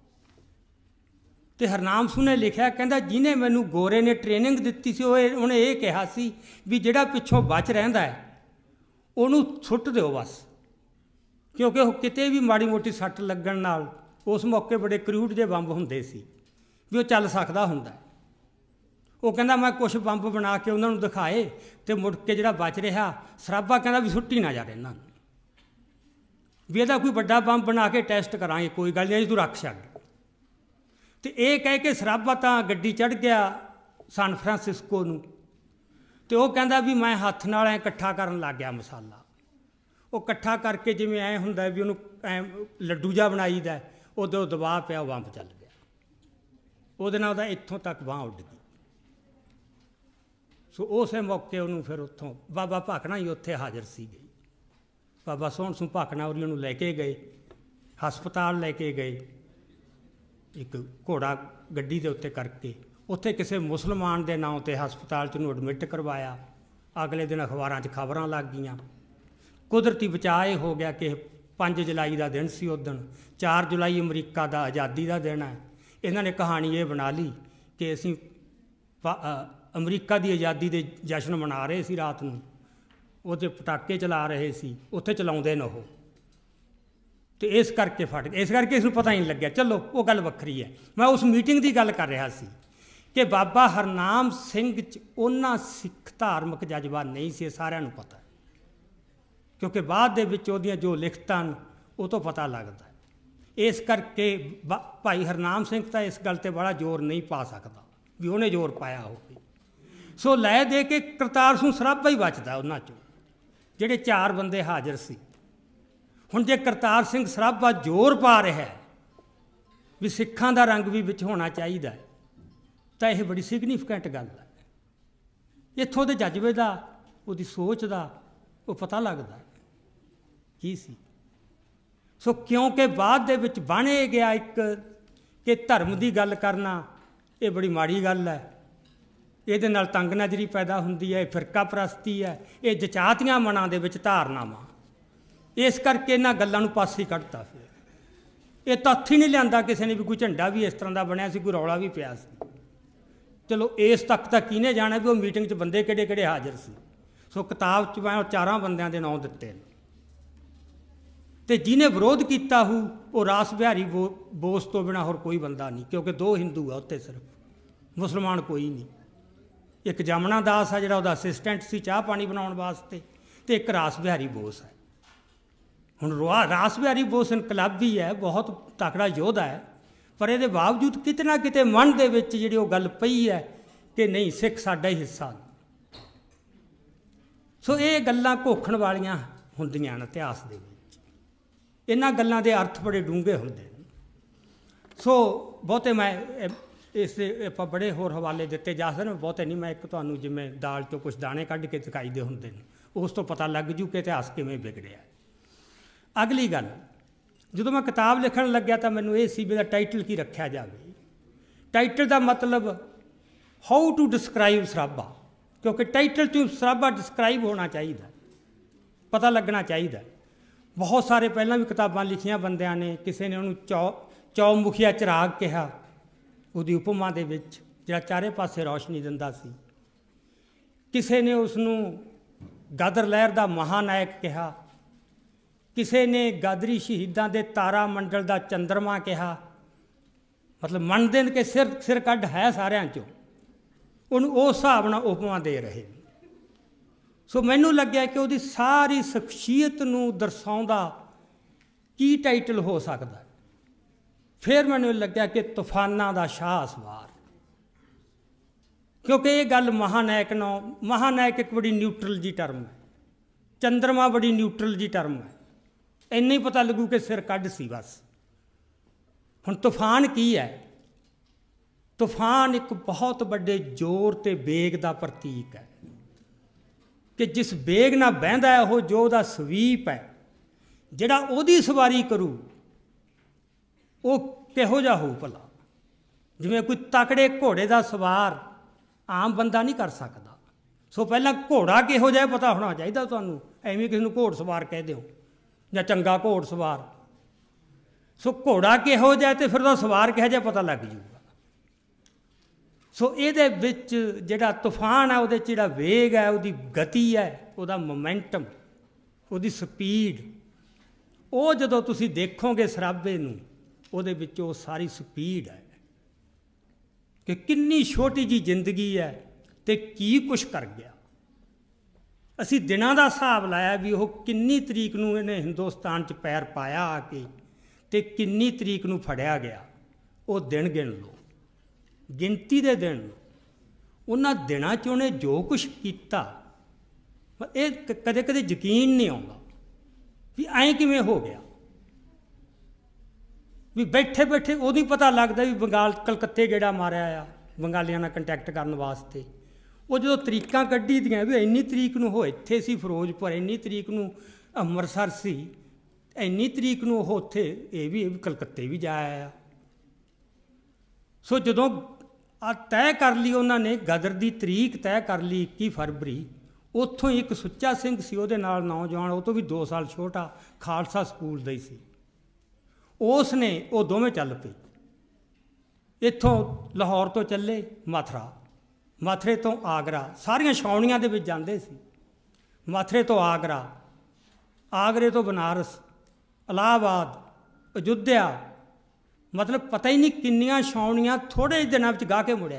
तो हरनाम सूह ने लिखा, कहता जिन्हें मैनू गोरे ने ट्रेनिंग दी सी उन्हें ये कहा सी भी जिहड़ा पिछों बच रहिंदा है उन्होंने सुट दो बस, क्योंकि वो किते भी माड़ी मोटी सट्ट लगन नाल उस मौके बड़े क्रूड जे बंब हुंदे सी भी वो चल सकदा हुंदा। वो कहंदा मैं कुछ बंब बना के उन्होंने दिखाए तो मुड़ के जिहड़ा बच रहा सराबा कहंदा भी सुट्टी ना जा इन्हां नूं भी इहदा कोई बड़ा बंब बना के टैसट करांगे, कोई गल नहीं तूं रख छड्ड। तो ये कह के सराबा तो गड्डी चढ़ गया सान फ्रांसिस्को नूं, तो वह कहता भी मैं हत्थ नाल ऐ कट्ठा करन लग गया मसाला। वो कट्ठा करके जिवें ऐ हुंदा भी उहनूं ऐ लड्डू जा बनाईदा, उदों दबा पिया बंब चल गया। उहदे नाल उहदा इत्थों तक बांह उड गई। सो उस मौके उन्होंने फिर उत्थों बाबा भाकना ही उत्थे हाज़र सी गई। बाबा सोहण सिंह भाकना उन्होंने उन्होंने लैके गए, हस्पताल लैके गए, एक घोड़ा गड्डी के उत्ते करके उत्थे किसी मुसलमान के नाम से हस्पताल च एडमिट करवाया। अगले दिन अखबारों च खबरां लग गई। कुदरती बचाए हो गया कि पाँच जुलाई का दिन सी। उस दिन चार जुलाई अमरीका का आज़ादी का दिन है। इन्होंने कहानी ये बना ली कि असी अमरीका की आज़ादी के जश्न मना रहे सी, रात नूं उहते पटाके चला रहे सी, उत्थे चलाउंदे न ओह, तो इस करके फट गया। इस करके इसनूं पता ही नहीं लग्या। चलो वो गल वक्खरी है। मैं उस मीटिंग की गल कर रहा सी कि बाबा हरनाम सिंह च उन्ना सिख धार्मिक जज्बा नहीं सी, सारिआं नूं पता, क्योंकि बाद दे विच उहदियां जो लिखतां वो तो पता लगता है। इस करके भाई हरनाम सिंह तो इस गल ते बड़ा जोर नहीं पा सकता भी उन्हें जोर पाया हो। सो लै दे के करतार सिंह सराभा ही बचदा उन्हां चों जिहड़े चार बंदे हाज़र सी। हुण जे करतार सिंह सराभा जोर पा रहा है भी सिखां दा रंग भी विच होना चाहिए, तो यह बड़ी सिग्नीफिकेंट गल है। इत्थों दे जज्बे का उहदी सोच का वो पता लगता की सी। सो क्योंकि बाद दे विच बण ये गया एक कि धर्म की गल करना ये बड़ी माड़ी गल है, ये नाल तंग नज़री पैदा हुंदी है, फिरका परस्ती है, ये जचातियां मनां दे विच धारनावां। इस करके इन्हां गल्लां नूं पासे कढ़ता। फिर ये तत्थ ही नहीं लिआंदा किसी ने भी कोई झंडा भी इस तरह का बनया सी, कोई रौला भी पिया सी। चलो इस तक तो किने जाना भी वो मीटिंग च बंदे किहड़े किहड़े हाज़र सी। सो किताब च मैं चारां बंदियां दे नाम दिते ने, ते जिन्हें विरोध किया हो वो रास बिहारी बो बोस तो बिना होर कोई बंदा नहीं, क्योंकि दो हिंदू है उत्ते, सिर्फ मुसलमान कोई नहीं। एक जमुना दास है जिहड़ा उहदा असिस्टेंट सी चाह पानी बनाउण वास्ते, ते एक रास बिहारी बोस है। हुण रास बिहारी बोस इनकलाबी है, बहुत तकड़ा योद्धा है, पर ये बावजूद किते ना किते मन दे विच जिहड़ी वो गल पई है कि नहीं सिख साडा ही हिस्सा। सो ये गल्लां घोखण वालियां हुंदियां ने इतिहास दे विच। इन्हां गल्लां दे अर्थ बड़े डूंघे हुंदे ने। सो बहुते मैं इस आपां बड़े होर हवाले दिते जा सकदे, बहुते नहीं। मैं एक तुहानूं जिवें दाल चों कुछ दाणे कढ के दिखाई दे हुंदे ने, उस तो पता लग जू कि इतिहास किवें बिगड़िया। अगली गल, ਜਦੋਂ मैं किताब लिखण लग्या तो मैनूं ये सी भी टाइटल की रखा जाए। टाइटल का मतलब हाउ टू डिस्क्राइब सराबा, क्योंकि टाइटल चों सराबा डिस्क्राइब होना चाहिए, पता लगना चाहिए। बहुत सारे पहलां भी किताबां लिखियां बंदियां ने, किसी ने उन्होंने चौ चौमुखिया चिराग कहा उसकी उपमा दे विच जिहड़ा चारे पासे रोशनी दिंदा सी। किसी ने उसनूं गदर लहर का महानायक कहा, किसी ने गादरी शहीदां दे तारा मंडल का चंद्रमा कहा। मतलब मनते हैं कि सिर सिर कढ़ है सारिਆਂ चों, उन्होंने उस हिसाब नाल उपमा दे रहे। सो मैनूं लग्या कि उसकी सारी शख्सियत नूं दर्शाउंदा की टाइटल हो सकता। फिर मैनूं लग्या कि तूफानां दा शाह सवार, क्योंकि ये गल महानायक नौ महानायक एक बड़ी न्यूट्रल जी टर्म है, चंद्रमा बड़ी न्यूट्रल जी टर्म है। इन्ना ही पता लगू कि सिर कढ़ सी बस। हुण तूफान की है? तूफान एक बहुत बड़े जोर ते बेग का प्रतीक है कि जिस बेग नाल बहंदा है वो जो उहदा सवीप है, जिहड़ा उहदी सवारी करू वो किहो जिहा होऊ भला। जिवें कोई तकड़े घोड़े का सवार आम बंदा नहीं कर सकता। सो पहला घोड़ा किहो जिहा पता होना चाहिए तुहानूं, ਐਵੇਂ किसी घोड़ सवार कह दिओ ਜਾਂ चंगा घोड़ सवार। सो घोड़ा किहो जिहा ते फिर ਉਹਦਾ सवार किहो जिहा पता लग जूगा। सो ਇਹਦੇ ਵਿੱਚ ਜਿਹੜਾ ਤੂਫਾਨ ਹੈ ਉਹਦੇ 'ਚ ਜਿਹੜਾ ਵੇਗ ਹੈ, ਉਹਦੀ ਗਤੀ ਹੈ, ਉਹਦਾ ਮੋਮੈਂਟਮ, ਉਹਦੀ ਸਪੀਡ, ਉਹ ਜਦੋਂ ਤੁਸੀਂ ਦੇਖੋਗੇ ਸਰਾਬੇ ਨੂੰ, ਉਹਦੇ ਵਿੱਚ ਉਹ ਸਾਰੀ ਸਪੀਡ ਹੈ ਕਿ ਕਿੰਨੀ ਛੋਟੀ ਜਿਹੀ ਜ਼ਿੰਦਗੀ ਹੈ ਅਤੇ ਕੀ ਕੁਛ ਕਰ ਗਿਆ। ਅਸੀਂ ਦਿਨਾਂ ਦਾ ਹਿਸਾਬ ਲਾਇਆ ਵੀ ਉਹ ਕਿੰਨੀ ਤਰੀਕ ਨੂੰ ਇਹਨੇ ਹਿੰਦੁਸਤਾਨ 'ਚ ਪੈਰ ਪਾਇਆ ਆ ਕੇ ਅਤੇ ਕਿੰਨੀ ਤਰੀਕ ਨੂੰ ਫੜਿਆ ਗਿਆ। ਉਹ ਦਿਨ ਗਿਣ ਲਓ, ਗਿਣਤੀ ਦੇ ਦਿਨ। ਉਹਨਾਂ ਦਿਨਾਂ 'ਚ ਉਹਨੇ ਜੋ ਕੁਛ ਕੀਤਾ, ਇਹ ਕਦੇ ਕਦੇ ਯਕੀਨ ਨਹੀਂ ਆਉਂਦਾ ਵੀ ਐਂ ਕਿਵੇਂ ਹੋ ਗਿਆ। ਵੀ ਬੈਠੇ ਬੈਠੇ ਉਦੋਂ ਹੀ ਪਤਾ ਲੱਗਦਾ ਵੀ ਬੰਗਾਲ ਕਲਕੱਤੇ ਗੇੜਾ ਮਾਰਿਆ ਆ ਬੰਗਾਲੀਆਂ ਨਾਲ ਕੰਟੈਕਟ ਕਰਨ ਵਾਸਤੇ। ਉਹ ਜਦੋਂ ਤਰੀਕਾਂ ਕੱਢੀ ਦੀਆਂ ਵੀ ਇੰਨੀ ਤਰੀਕ ਨੂੰ ਉਹ ਇੱਥੇ ਸੀ ਫਿਰੋਜ਼ਪੁਰ, ਇੰਨੀ ਤਰੀਕ ਨੂੰ ਅੰਮ੍ਰਿਤਸਰ ਸੀ, ਇੰਨੀ ਤਰੀਕ ਨੂੰ ਉਹ ਉੱਥੇ ਇਹ ਵੀ ਇਹ ਵੀ ਕਲਕੱਤੇ ਵੀ ਜਾ ਆਇਆ। ਸੋ ਜਦੋਂ ਆ ਤੈਅ ਕਰ ਲਈ ਉਹਨਾਂ ਨੇ, ਗਦਰ ਦੀ ਤਰੀਕ ਤੈਅ ਕਰ ਲਈ ਇੱਕੀ ਫਰਵਰੀ, ਉੱਥੋਂ ਹੀ ਇੱਕ ਸੁੱਚਾ ਸਿੰਘ ਸੀ ਉਹਦੇ ਨਾਲ ਨੌਜਵਾਨ, ਉਹ ਤੋਂ ਵੀ ਦੋ ਸਾਲ ਛੋਟਾ, ਖਾਲਸਾ ਸਕੂਲ ਦਾ ਹੀ ਸੀ। ਉਸ ਨੇ ਉਹ ਦੋਵੇਂ ਚੱਲ ਪਏ। ਇੱਥੋਂ ਲਾਹੌਰ ਤੋਂ ਚੱਲੇ ਮਥੁਰਾ, ਮਥੁਰੇ ਤੋਂ ਆਗਰਾ, ਸਾਰੀਆਂ ਛਾਉਣੀਆਂ ਦੇ ਵਿੱਚ ਜਾਂਦੇ ਸੀ। ਮਥੁਰੇ ਤੋਂ ਆਗਰਾ, ਆਗਰੇ ਤੋਂ ਬਨਾਰਸ, ਇਲਾਹਾਬਾਦ, ਅਯੁੱਧਿਆ, ਮਤਲਬ ਪਤਾ ਹੀ ਨਹੀਂ ਕਿੰਨੀਆਂ ਛਾਉਣੀਆਂ ਥੋੜ੍ਹੇ ਜਿਹੇ ਦਿਨਾਂ ਵਿੱਚ ਗਾਹ ਕੇ ਮੁੜਿਆ।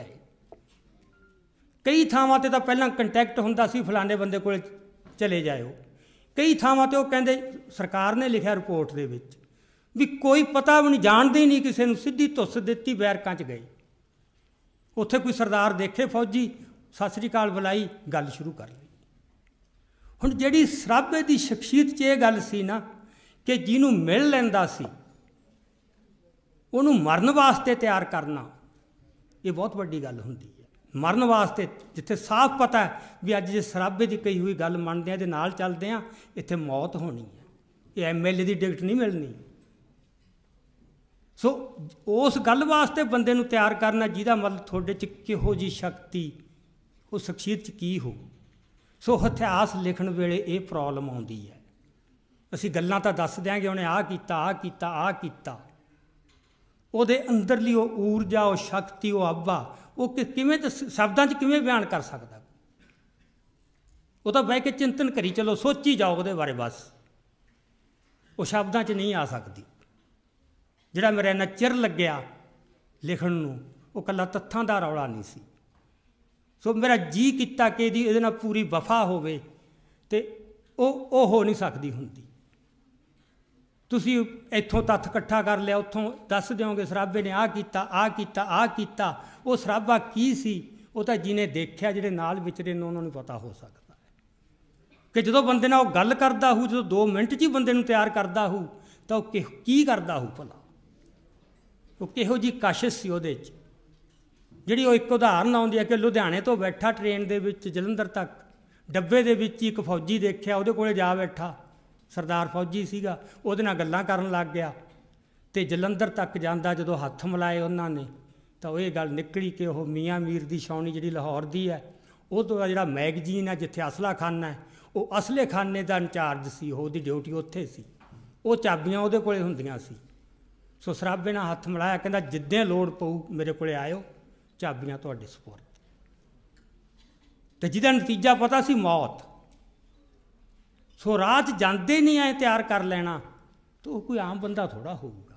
ਕਈ ਥਾਵਾਂ 'ਤੇ ਤਾਂ ਪਹਿਲਾਂ ਕੰਟੈਕਟ ਹੁੰਦਾ ਸੀ, ਫਲਾਣੇ ਬੰਦੇ ਕੋਲ ਚਲੇ ਜਾਇਓ। ਕਈ ਥਾਵਾਂ 'ਤੇ ਉਹ ਕਹਿੰਦੇ, ਸਰਕਾਰ ਨੇ ਲਿਖਿਆ ਰਿਪੋਰਟ ਦੇ ਵਿੱਚ ਵੀ ਕੋਈ ਪਤਾ ਵੀ ਨਹੀਂ, ਜਾਣਦੇ ਹੀ ਨਹੀਂ ਕਿਸੇ ਨੂੰ, ਸਿੱਧੀ ਧੁੱਸ ਦਿੱਤੀ, ਬੈਰਕਾਂ 'ਚ ਗਏ। ਉੱਥੇ ਕੋਈ ਸਰਦਾਰ ਦੇਖੇ ਫੌਜੀ, ਸਤਿ ਸ੍ਰੀ ਅਕਾਲ ਬੁਲਾਈ, ਗੱਲ ਸ਼ੁਰੂ ਕਰ ਲਈ। ਹੁਣ ਜਿਹੜੀ ਸਰਾਭੇ ਦੀ ਸ਼ਖਸੀਅਤ 'ਚ ਇਹ ਗੱਲ ਸੀ ਨਾ ਕਿ ਜਿਹਨੂੰ ਮਿਲ ਲੈਂਦਾ ਸੀ ਉਹਨੂੰ ਮਰਨ ਵਾਸਤੇ ਤਿਆਰ ਕਰਨਾ, ਇਹ ਬਹੁਤ ਵੱਡੀ ਗੱਲ ਹੁੰਦੀ ਹੈ। ਮਰਨ ਵਾਸਤੇ ਜਿੱਥੇ ਸਾਫ਼ ਪਤਾ ਹੈ ਵੀ ਅੱਜ ਜੇ ਸਰਾਭੇ ਦੀ ਕਹੀ ਹੋਈ ਗੱਲ ਮੰਨਦੇ ਹਾਂ, ਇਹਦੇ ਨਾਲ ਚੱਲਦੇ ਹਾਂ, ਇੱਥੇ ਮੌਤ ਹੋਣੀ ਹੈ, ਇਹ ਐਮ ਐਲ ਏ ਦੀ ਟਿਕਟ ਨਹੀਂ ਮਿਲਣੀ। ਸੋ ਉਸ ਗੱਲ ਵਾਸਤੇ ਬੰਦੇ ਨੂੰ ਤਿਆਰ ਕਰਨਾ ਜਿਹਦਾ ਮਤਲਬ ਤੁਹਾਡੇ 'ਚ ਕਿਹੋ ਜਿਹੀ ਸ਼ਕਤੀ, ਉਹ ਸ਼ਖਸੀਅਤ 'ਚ ਕੀ ਹੋ। ਸੋ ਇਤਿਹਾਸ ਲਿਖਣ ਵੇਲੇ ਇਹ ਪ੍ਰੋਬਲਮ ਆਉਂਦੀ ਹੈ। ਅਸੀਂ ਗੱਲਾਂ ਤਾਂ ਦੱਸ ਦਿਆਂਗੇ, ਉਹਨੇ ਆਹ ਕੀਤਾ, ਆਹ ਕੀਤਾ, ਆਹ ਕੀਤਾ, ਉਹਦੇ ਅੰਦਰਲੀ ਉਹ ਊਰਜਾ, ਉਹ ਸ਼ਕਤੀ, ਉਹ ਆਭਾ, ਉਹ ਕਿ ਕਿਵੇਂ ਤਾਂ ਸ਼ਬਦਾਂ 'ਚ ਕਿਵੇਂ ਬਿਆਨ ਕਰ ਸਕਦਾ। ਉਹ ਤਾਂ ਬਹਿ ਕੇ ਚਿੰਤਨ ਕਰੀ ਚਲੋ, ਸੋਚੀ ਜਾਓ ਉਹਦੇ ਬਾਰੇ, ਬਸ ਉਹ ਸ਼ਬਦਾਂ 'ਚ ਨਹੀਂ ਆ ਸਕਦੀ। ਜਿਹੜਾ ਮੇਰਾ ਇੰਨਾ ਚਿਰ ਲੱਗਿਆ ਲਿਖਣ ਨੂੰ, ਉਹ ਇਕੱਲਾ ਤੱਥਾਂ ਦਾ ਰੌਲਾ ਨਹੀਂ ਸੀ। ਸੋ ਮੇਰਾ ਜੀਅ ਕੀਤਾ ਕਿ ਇਹਦੀ ਇਹਦੇ ਨਾਲ ਪੂਰੀ ਵਫਾ ਹੋਵੇ, ਅਤੇ ਉਹ ਉਹ ਹੋ ਨਹੀਂ ਸਕਦੀ ਹੁੰਦੀ। ਤੁਸੀਂ ਇੱਥੋਂ ਤੱਥ ਇਕੱਠਾ ਕਰ ਲਿਆ, ਉੱਥੋਂ ਦੱਸ ਦਿਓਗੇ ਸਰਾਭੇ ਨੇ ਆਹ ਕੀਤਾ, ਆਹ ਕੀਤਾ, ਆਹ ਕੀਤਾ। ਉਹ ਸਰਾਭਾ ਕੀ ਸੀ, ਉਹ ਤਾਂ ਜਿਹਨੇ ਦੇਖਿਆ, ਜਿਹੜੇ ਨਾਲ ਵਿਚਰੇ ਨੇ, ਉਹਨਾਂ ਨੂੰ ਪਤਾ ਹੋ ਸਕਦਾ ਹੈ ਕਿ ਜਦੋਂ ਬੰਦੇ ਨਾਲ ਉਹ ਗੱਲ ਕਰਦਾ ਹੋਊ, ਜਦੋਂ ਦੋ ਮਿੰਟ 'ਚ ਹੀ ਬੰਦੇ ਨੂੰ ਤਿਆਰ ਕਰਦਾ ਹੋਊ, ਤਾਂ ਉਹ ਕਿ ਕੀ ਕਰਦਾ ਹੋਊ ਭਲਾ। ਉਹ ਕਿਹੋ ਜਿਹੀ ਕਸ਼ਿਸ਼ ਸੀ ਉਹਦੇ 'ਚ। ਜਿਹੜੀ ਉਹ ਇੱਕ ਉਦਾਹਰਨ ਆਉਂਦੀ ਹੈ ਕਿ ਲੁਧਿਆਣੇ ਤੋਂ ਬੈਠਾ ਟ੍ਰੇਨ ਦੇ ਵਿੱਚ ਜਲੰਧਰ ਤੱਕ, ਡੱਬੇ ਦੇ ਵਿੱਚ ਇੱਕ ਫੌਜੀ ਦੇਖਿਆ, ਉਹਦੇ ਕੋਲ ਜਾ ਬੈਠਾ, ਸਰਦਾਰ ਫੌਜੀ ਸੀਗਾ, ਉਹਦੇ ਨਾਲ ਗੱਲਾਂ ਕਰਨ ਲੱਗ ਗਿਆ। ਅਤੇ ਜਲੰਧਰ ਤੱਕ ਜਾਂਦਾ, ਜਦੋਂ ਹੱਥ ਮਿਲਾਏ ਉਹਨਾਂ ਨੇ, ਤਾਂ ਉਹ ਇਹ ਗੱਲ ਨਿਕਲੀ ਕਿ ਉਹ ਮੀਆਂ ਮੀਰ ਦੀ ਛਾਉਣੀ ਜਿਹੜੀ ਲਾਹੌਰ ਦੀ ਹੈ, ਉਹ ਤੋਂ ਜਿਹੜਾ ਮੈਗਜ਼ੀਨ ਹੈ ਜਿੱਥੇ ਅਸਲਾ ਖਾਨਾ ਹੈ, ਉਹ ਅਸਲੇ ਖਾਨੇ ਦਾ ਇੰਚਾਰਜ ਸੀ, ਉਹਦੀ ਡਿਊਟੀ ਉੱਥੇ ਸੀ, ਉਹ ਚਾਬੀਆਂ ਉਹਦੇ ਕੋਲ ਹੁੰਦੀਆਂ ਸੀ। ਸੋ ਸਰਾਭੇ ਨਾਲ ਹੱਥ ਮਿਲਾਇਆ, ਕਹਿੰਦਾ ਜਿੱਦਾਂ ਲੋੜ ਪਊ ਮੇਰੇ ਕੋਲ ਆਇਓ, ਚਾਬੀਆਂ ਤੁਹਾਡੇ ਸਪੁਰਦ। ਅਤੇ ਜਿਹਦਾ ਨਤੀਜਾ ਪਤਾ ਸੀ, ਮੌਤ। ਸੋ ਰਾਹ 'ਚ ਜਾਂਦੇ ਨਹੀਂ ਆਏ ਤਿਆਰ ਕਰ ਲੈਣਾ, ਤਾਂ ਉਹ ਕੋਈ ਆਮ ਬੰਦਾ ਥੋੜ੍ਹਾ ਹੋਊਗਾ।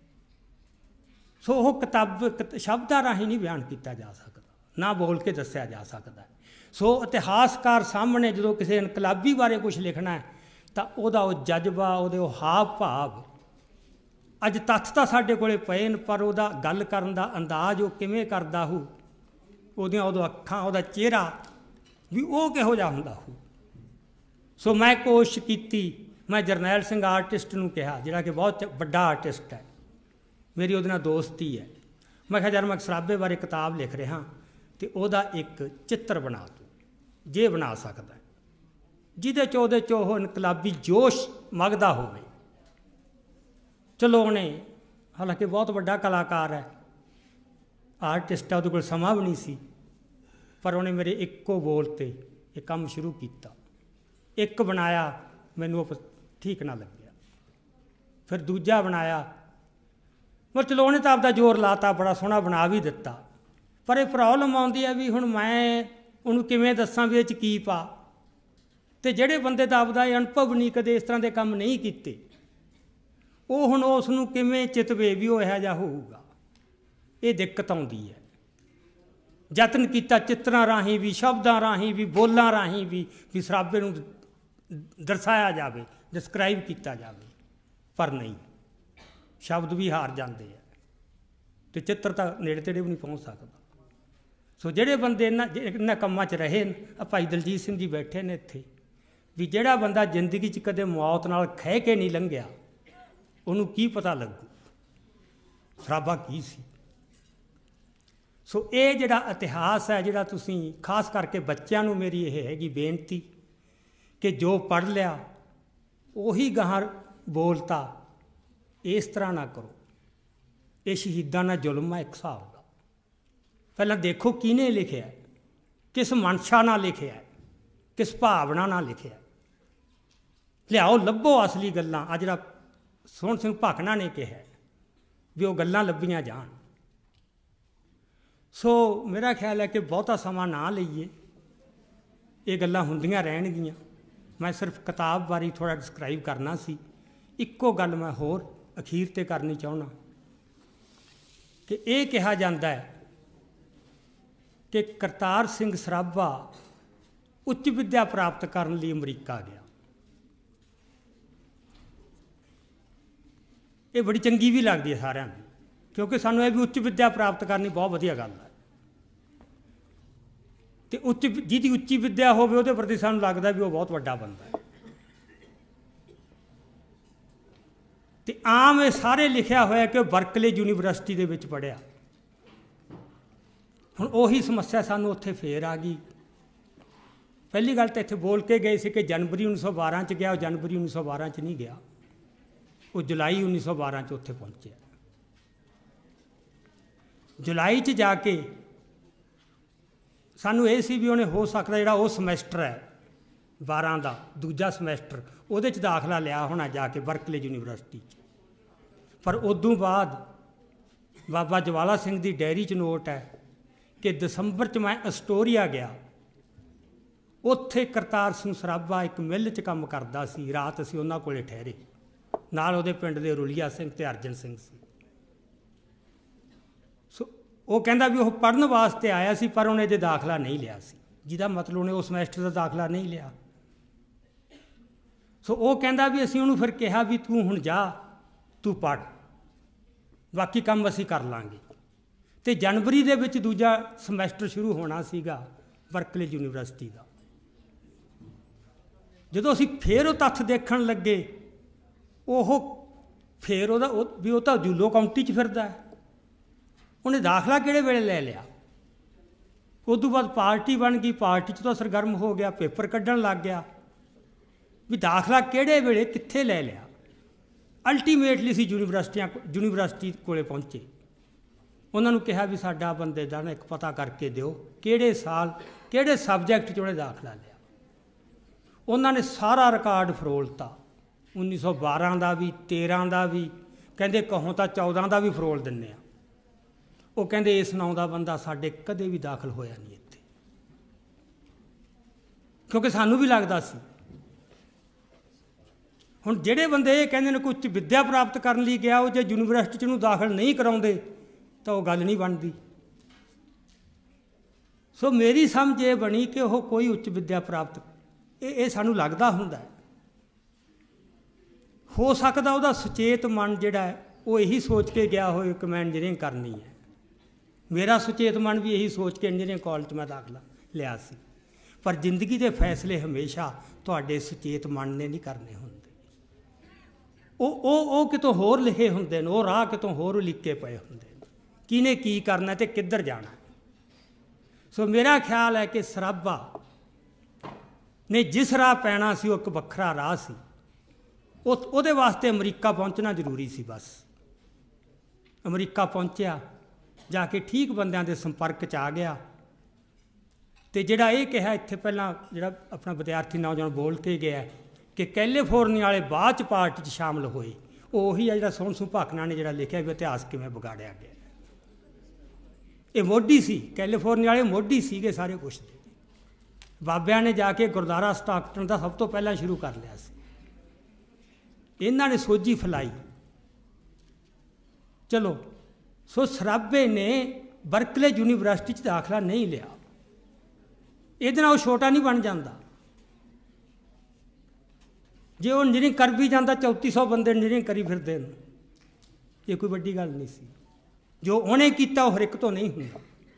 ਸੋ ਉਹ ਕਿਤਾਬ ਸ਼ਬਦਾਂ ਰਾਹੀਂ ਨਹੀਂ ਬਿਆਨ ਕੀਤਾ ਜਾ ਸਕਦਾ, ਨਾ ਬੋਲ ਕੇ ਦੱਸਿਆ ਜਾ ਸਕਦਾ। ਸੋ ਇਤਿਹਾਸਕਾਰ ਸਾਹਮਣੇ ਜਦੋਂ ਕਿਸੇ ਇਨਕਲਾਬੀ ਬਾਰੇ ਕੁਛ ਲਿਖਣਾ ਹੈ, ਤਾਂ ਉਹਦਾ ਉਹ ਜਜ਼ਬਾ, ਉਹਦੇ ਉਹ ਹਾਵ ਭਾਵ, ਅੱਜ ਤੱਥ ਤਾਂ ਸਾਡੇ ਕੋਲ ਪਏ ਨੇ, ਪਰ ਉਹਦਾ ਗੱਲ ਕਰਨ ਦਾ ਅੰਦਾਜ਼ ਉਹ ਕਿਵੇਂ ਕਰਦਾ ਹੋਊ, ਉਹਦੀਆਂ ਉਦੋਂ ਅੱਖਾਂ, ਉਹਦਾ ਚਿਹਰਾ ਵੀ ਉਹ ਕਿਹੋ ਜਿਹਾ ਹੁੰਦਾ ਹੋਊ। ਸੋ ਮੈਂ ਕੋਸ਼ਿਸ਼ ਕੀਤੀ, ਮੈਂ ਜਰਨੈਲ ਸਿੰਘ ਆਰਟਿਸਟ ਨੂੰ ਕਿਹਾ, ਜਿਹੜਾ ਕਿ ਬਹੁਤ ਵੱਡਾ ਆਰਟਿਸਟ ਹੈ, ਮੇਰੀ ਉਹਦੇ ਨਾਲ ਦੋਸਤੀ ਹੈ। ਮੈਂ ਕਿਹਾ ਯਾਰ ਮੈਂ ਸਰਾਭੇ ਬਾਰੇ ਕਿਤਾਬ ਲਿਖ ਰਿਹਾ, ਅਤੇ ਉਹਦਾ ਇੱਕ ਚਿੱਤਰ ਬਣਾ ਤੂੰ, ਜੇ ਬਣਾ ਸਕਦਾ, ਜਿਹਦੇ 'ਚ ਉਹਦੇ 'ਚ ਉਹ ਇਨਕਲਾਬੀ ਜੋਸ਼ ਮਗਦਾ ਹੋਵੇ। ਚਲੋ ਉਹਨੇ, ਹਾਲਾਂਕਿ ਬਹੁਤ ਵੱਡਾ ਕਲਾਕਾਰ ਹੈ, ਆਰਟਿਸਟ ਹੈ, ਉਹਦੇ ਕੋਲ ਸਮਾਂ ਵੀ ਨਹੀਂ ਸੀ, ਪਰ ਉਹਨੇ ਮੇਰੇ ਇੱਕੋ ਬੋਲ 'ਤੇ ਇਹ ਕੰਮ ਸ਼ੁਰੂ ਕੀਤਾ। एक बनाया, मैनू ठीक ना लग्या, फिर दूजा बनाया, मैं चलो उन्हें तो आपका जोर लाता, बड़ा सोहना बना भी दिता, पर यह प्रॉब्लम आती है भी हुण मैं उन्होंने किवें दसां भी इह की पा, तो जिहड़े बंदे दा आपदा अनुभव नहीं, कदे इस तरह के काम नहीं कीते, वो हुण उस नूं किवें चितवे भी वो इहो जिहा होऊगा, ये दिक्कत आउंदी है। यतन किया चित्रां राहीं भी, शब्दां राहीं भी, बोलां राहीं भी भी सराबे नूं दर्शाया जाए, डिस्क्राइब किया जाए, पर नहीं, शब्द भी हार जाते हैं, तो चित्र तो नेड़े तेड़े भी नहीं पहुँच सकता। सो जिहड़े बंदे इन्हां इन्हां कम्मां च रहे न, भाई दलजीत सिंह जी बैठे ने इत्थे, भी जिहड़ा बंदा जिंदगी च कदे मौत नाल खह के नहीं लंघिया, उहनूं की पता लगू सराबा की सी। सो ये जिहड़ा इतिहास है, जिहड़ा तुसीं खास करके बच्चों नूं मेरी ये हैगी बेनती कि जो पढ़ लिया उही गाहां बोलता, इस तरह ना करो, ये शहीदां नाल जुल्म है एक हिसाब का। पहला देखो किने लिखिया, किस मनशा नाल लिखिया, किस भावना नाल लिखिया, लियाओ लभो असली गल्लां। आ जिहड़ा सोहण सिंह भाखना ने कहा भी वो गल्लां लभीआं जाण। सो मेरा ख्याल है कि बहुता समा ना लईए, ये गल्लां हुंदियां रहणगीआं। मैं सिर्फ किताब बारे थोड़ा डिस्क्राइब करना सी। इक्को गल मैं होर अखीर ते करनी चाहुंदा कि ये कहा जाता है कि करतार सिंह सराभा उच्च विद्या प्राप्त करने लई अमरीका गया। ये बड़ी चंगी भी लगती है सारिਆਂ ਨੂੰ, क्योंकि सानू ये भी उच्च विद्या प्राप्त करनी बहुत वधिया गल है। तो उच्च जिहदी उच्ची विद्या होवे उहदे प्रति सानू लगदा भी वो बहुत वड्डा बंदा है। तो आम ये सारे लिखिया होया कि बरकले यूनीवर्सिटी दे विच पढ़िया। हुण उही समस्या सानू उत्थे फेर आ गई। पहली गल तो इत्थे बोल के गए थे कि जनवरी उन्नीस सौ बारह च गया, जनवरी उन्नीस सौ बारह च नहीं गया, वो जुलाई उन्नीस सौ बारह च उत्थे पहुंचे। जुलाई च जाके सानू ये सी भी उन्हें हो सकता जिहड़ा वो समैसटर है बारह का दूजा समैसटर उहदे च दाखला लिया होना जाके बरकले यूनीवर्सिटी च। पर उदों बाद बाबा जवाला सिंह दी डायरी च नोट है कि दसंबर च मैं अस्टोरिया गया, उत्थे करतार सिंह सराभा एक मिल च काम करदा सी। रात असीं उन्हां कोले ठहरे, नाल उहदे पिंड दे रुलिया सिंह ते अर्जन सिंह सी। सो वो कहंदा भी वो पढ़न वास्ते आया सी, पर उन्हें अजे दाखला नहीं लिया सी, जिहदा मतलब उन्हें उस समैसटर का दाखला नहीं लिया। सो वो कहंदा भी असीं उहनूं फिर कहा भी तू हुण जा, तू पढ़, बाकी काम असीं कर लांगे। तो जनवरी दे विच दूजा समैसटर शुरू होना सीगा बरकले यूनीवर्सिटी का। जदों असीं फिर वो तत्थ देखण लगे, ओह फिर उहदा भी वो तां जूलो काउंटी च फिरदा है, उन्हें दाखला किहड़े वेले ले लिया। उस बाद पार्टी बन गई, पार्टी च तो सरगर्म हो गया, पेपर कढ़न लग गया भी दाखला किहड़े वेले कित्थे ले लिया। अल्टीमेटली सी यूनीवर्सिटियां यूनीवर्सिटी कोले पहुंचे, उन्होंने कहा भी साडा बंदे दा ना एक पता करके दिओ किहड़े साल किहड़े सबजैक्ट च उन्हें दाखला लिया। उन्होंने सारा रिकॉर्ड फरोलता, उन्नीस सौ बारह का भी, तेरह का भी, कहते कहों तो चौदह का भी फरोल दिन्ने। वो कहते इस नाम का बंदा साडे कदे भी दाखल होया नहीं इत्थे, क्योंकि सानू भी लगता सी हुण जिहड़े बंदे ये कहंदे ने कोई उच्च विद्या प्राप्त करने लई गया, वो जे यूनीवर्सिटी च नूं दाखल नहीं कराउंदे तो वो गल नहीं बनती। सो मेरी समझ ये बनी कि वह कोई उच्च विद्या प्राप्त ये सानू लगता हुंदा है। हो सकता वह सुचेत मन जिहड़ा है वो यही सोच के गया हो कि मैं इंजीनियरिंग करनी है। मेरा सुचेत मन भी यही सोच के इंजीनियरिंग कॉलेज में दाखला लिया सी। पर जिंदगी के फैसले हमेशा तुहाडे सुचेत मन ने नहीं करने होंदे, वो कितों होर लिखे होंदे ने, वो राह कितों होर लिखे पे होंदे ने, किने की करना ते किधर जाना। सो मेरा ख्याल है कि सराभा ने जिस राह पैना सी वो एक वखरा राह सी, उहदे वास्ते अमरीका पहुंचना जरूरी सी। बस अमरीका पहुंचया, जाके ठीक बंदियां दे संपर्क च आ गया, तो जिहड़ा ये कहा इत्थे पहलां जिहड़ा अपना विद्यार्थी नौजवान बोल के गया कि कैलीफोर्निया वाले बाद च पार्टी च शामिल होए, ਉਹੀ ਆ ਜਿਹੜਾ ਸੋਹਣ ਸਿੰਘ ਭਾਖੜਾ ਨੇ ਜਿਹੜਾ ਲਿਖਿਆ ਵੀ ਇਤਿਹਾਸ ਕਿਵੇਂ ਵਿਗਾੜਿਆ ਗਿਆ। ਇਹ ਮੋਢੀ ਸੀ, ਕੈਲੀਫੋਰਨੀਆ ਵਾਲੇ ਮੋਢੀ ਸੀਗੇ ਸਾਰੇ ਕੁਛ ਦੇ। ਬਾਬਿਆਂ ਨੇ ਜਾ ਕੇ ਗੁਰਦੁਆਰਾ ਸਟਾਕਟਨ ਦਾ ਸਭ ਤੋਂ ਪਹਿਲਾਂ ਸ਼ੁਰੂ ਕਰ ਲਿਆ ਸੀ। ਇਹਨਾਂ ਨੇ ਸੋਝੀ ਫੈਲਾਈ। ਚਲੋ ਸੋ ਸਰਾਭੇ ਨੇ ਬਰਕਲੇ ਯੂਨੀਵਰਸਿਟੀ 'ਚ ਦਾਖਲਾ ਨਹੀਂ ਲਿਆ, ਇਹਦੇ ਨਾਲ ਉਹ ਛੋਟਾ ਨਹੀਂ ਬਣ ਜਾਂਦਾ। ਜੇ ਉਹ ਇੰਜੀਨੀਅਰਿੰਗ ਕਰ ਵੀ ਜਾਂਦਾ, ਚੌਂਤੀ ਸੌ ਬੰਦੇ ਇੰਜੀਨੀਅਰਿੰਗ ਕਰੀ ਫਿਰਦੇ ਨੇ, ਇਹ ਕੋਈ ਵੱਡੀ ਗੱਲ ਨਹੀਂ ਸੀ। ਜੋ ਉਹਨੇ ਕੀਤਾ ਉਹ ਹਰ ਇੱਕ ਤੋਂ ਨਹੀਂ ਹੁੰਦਾ।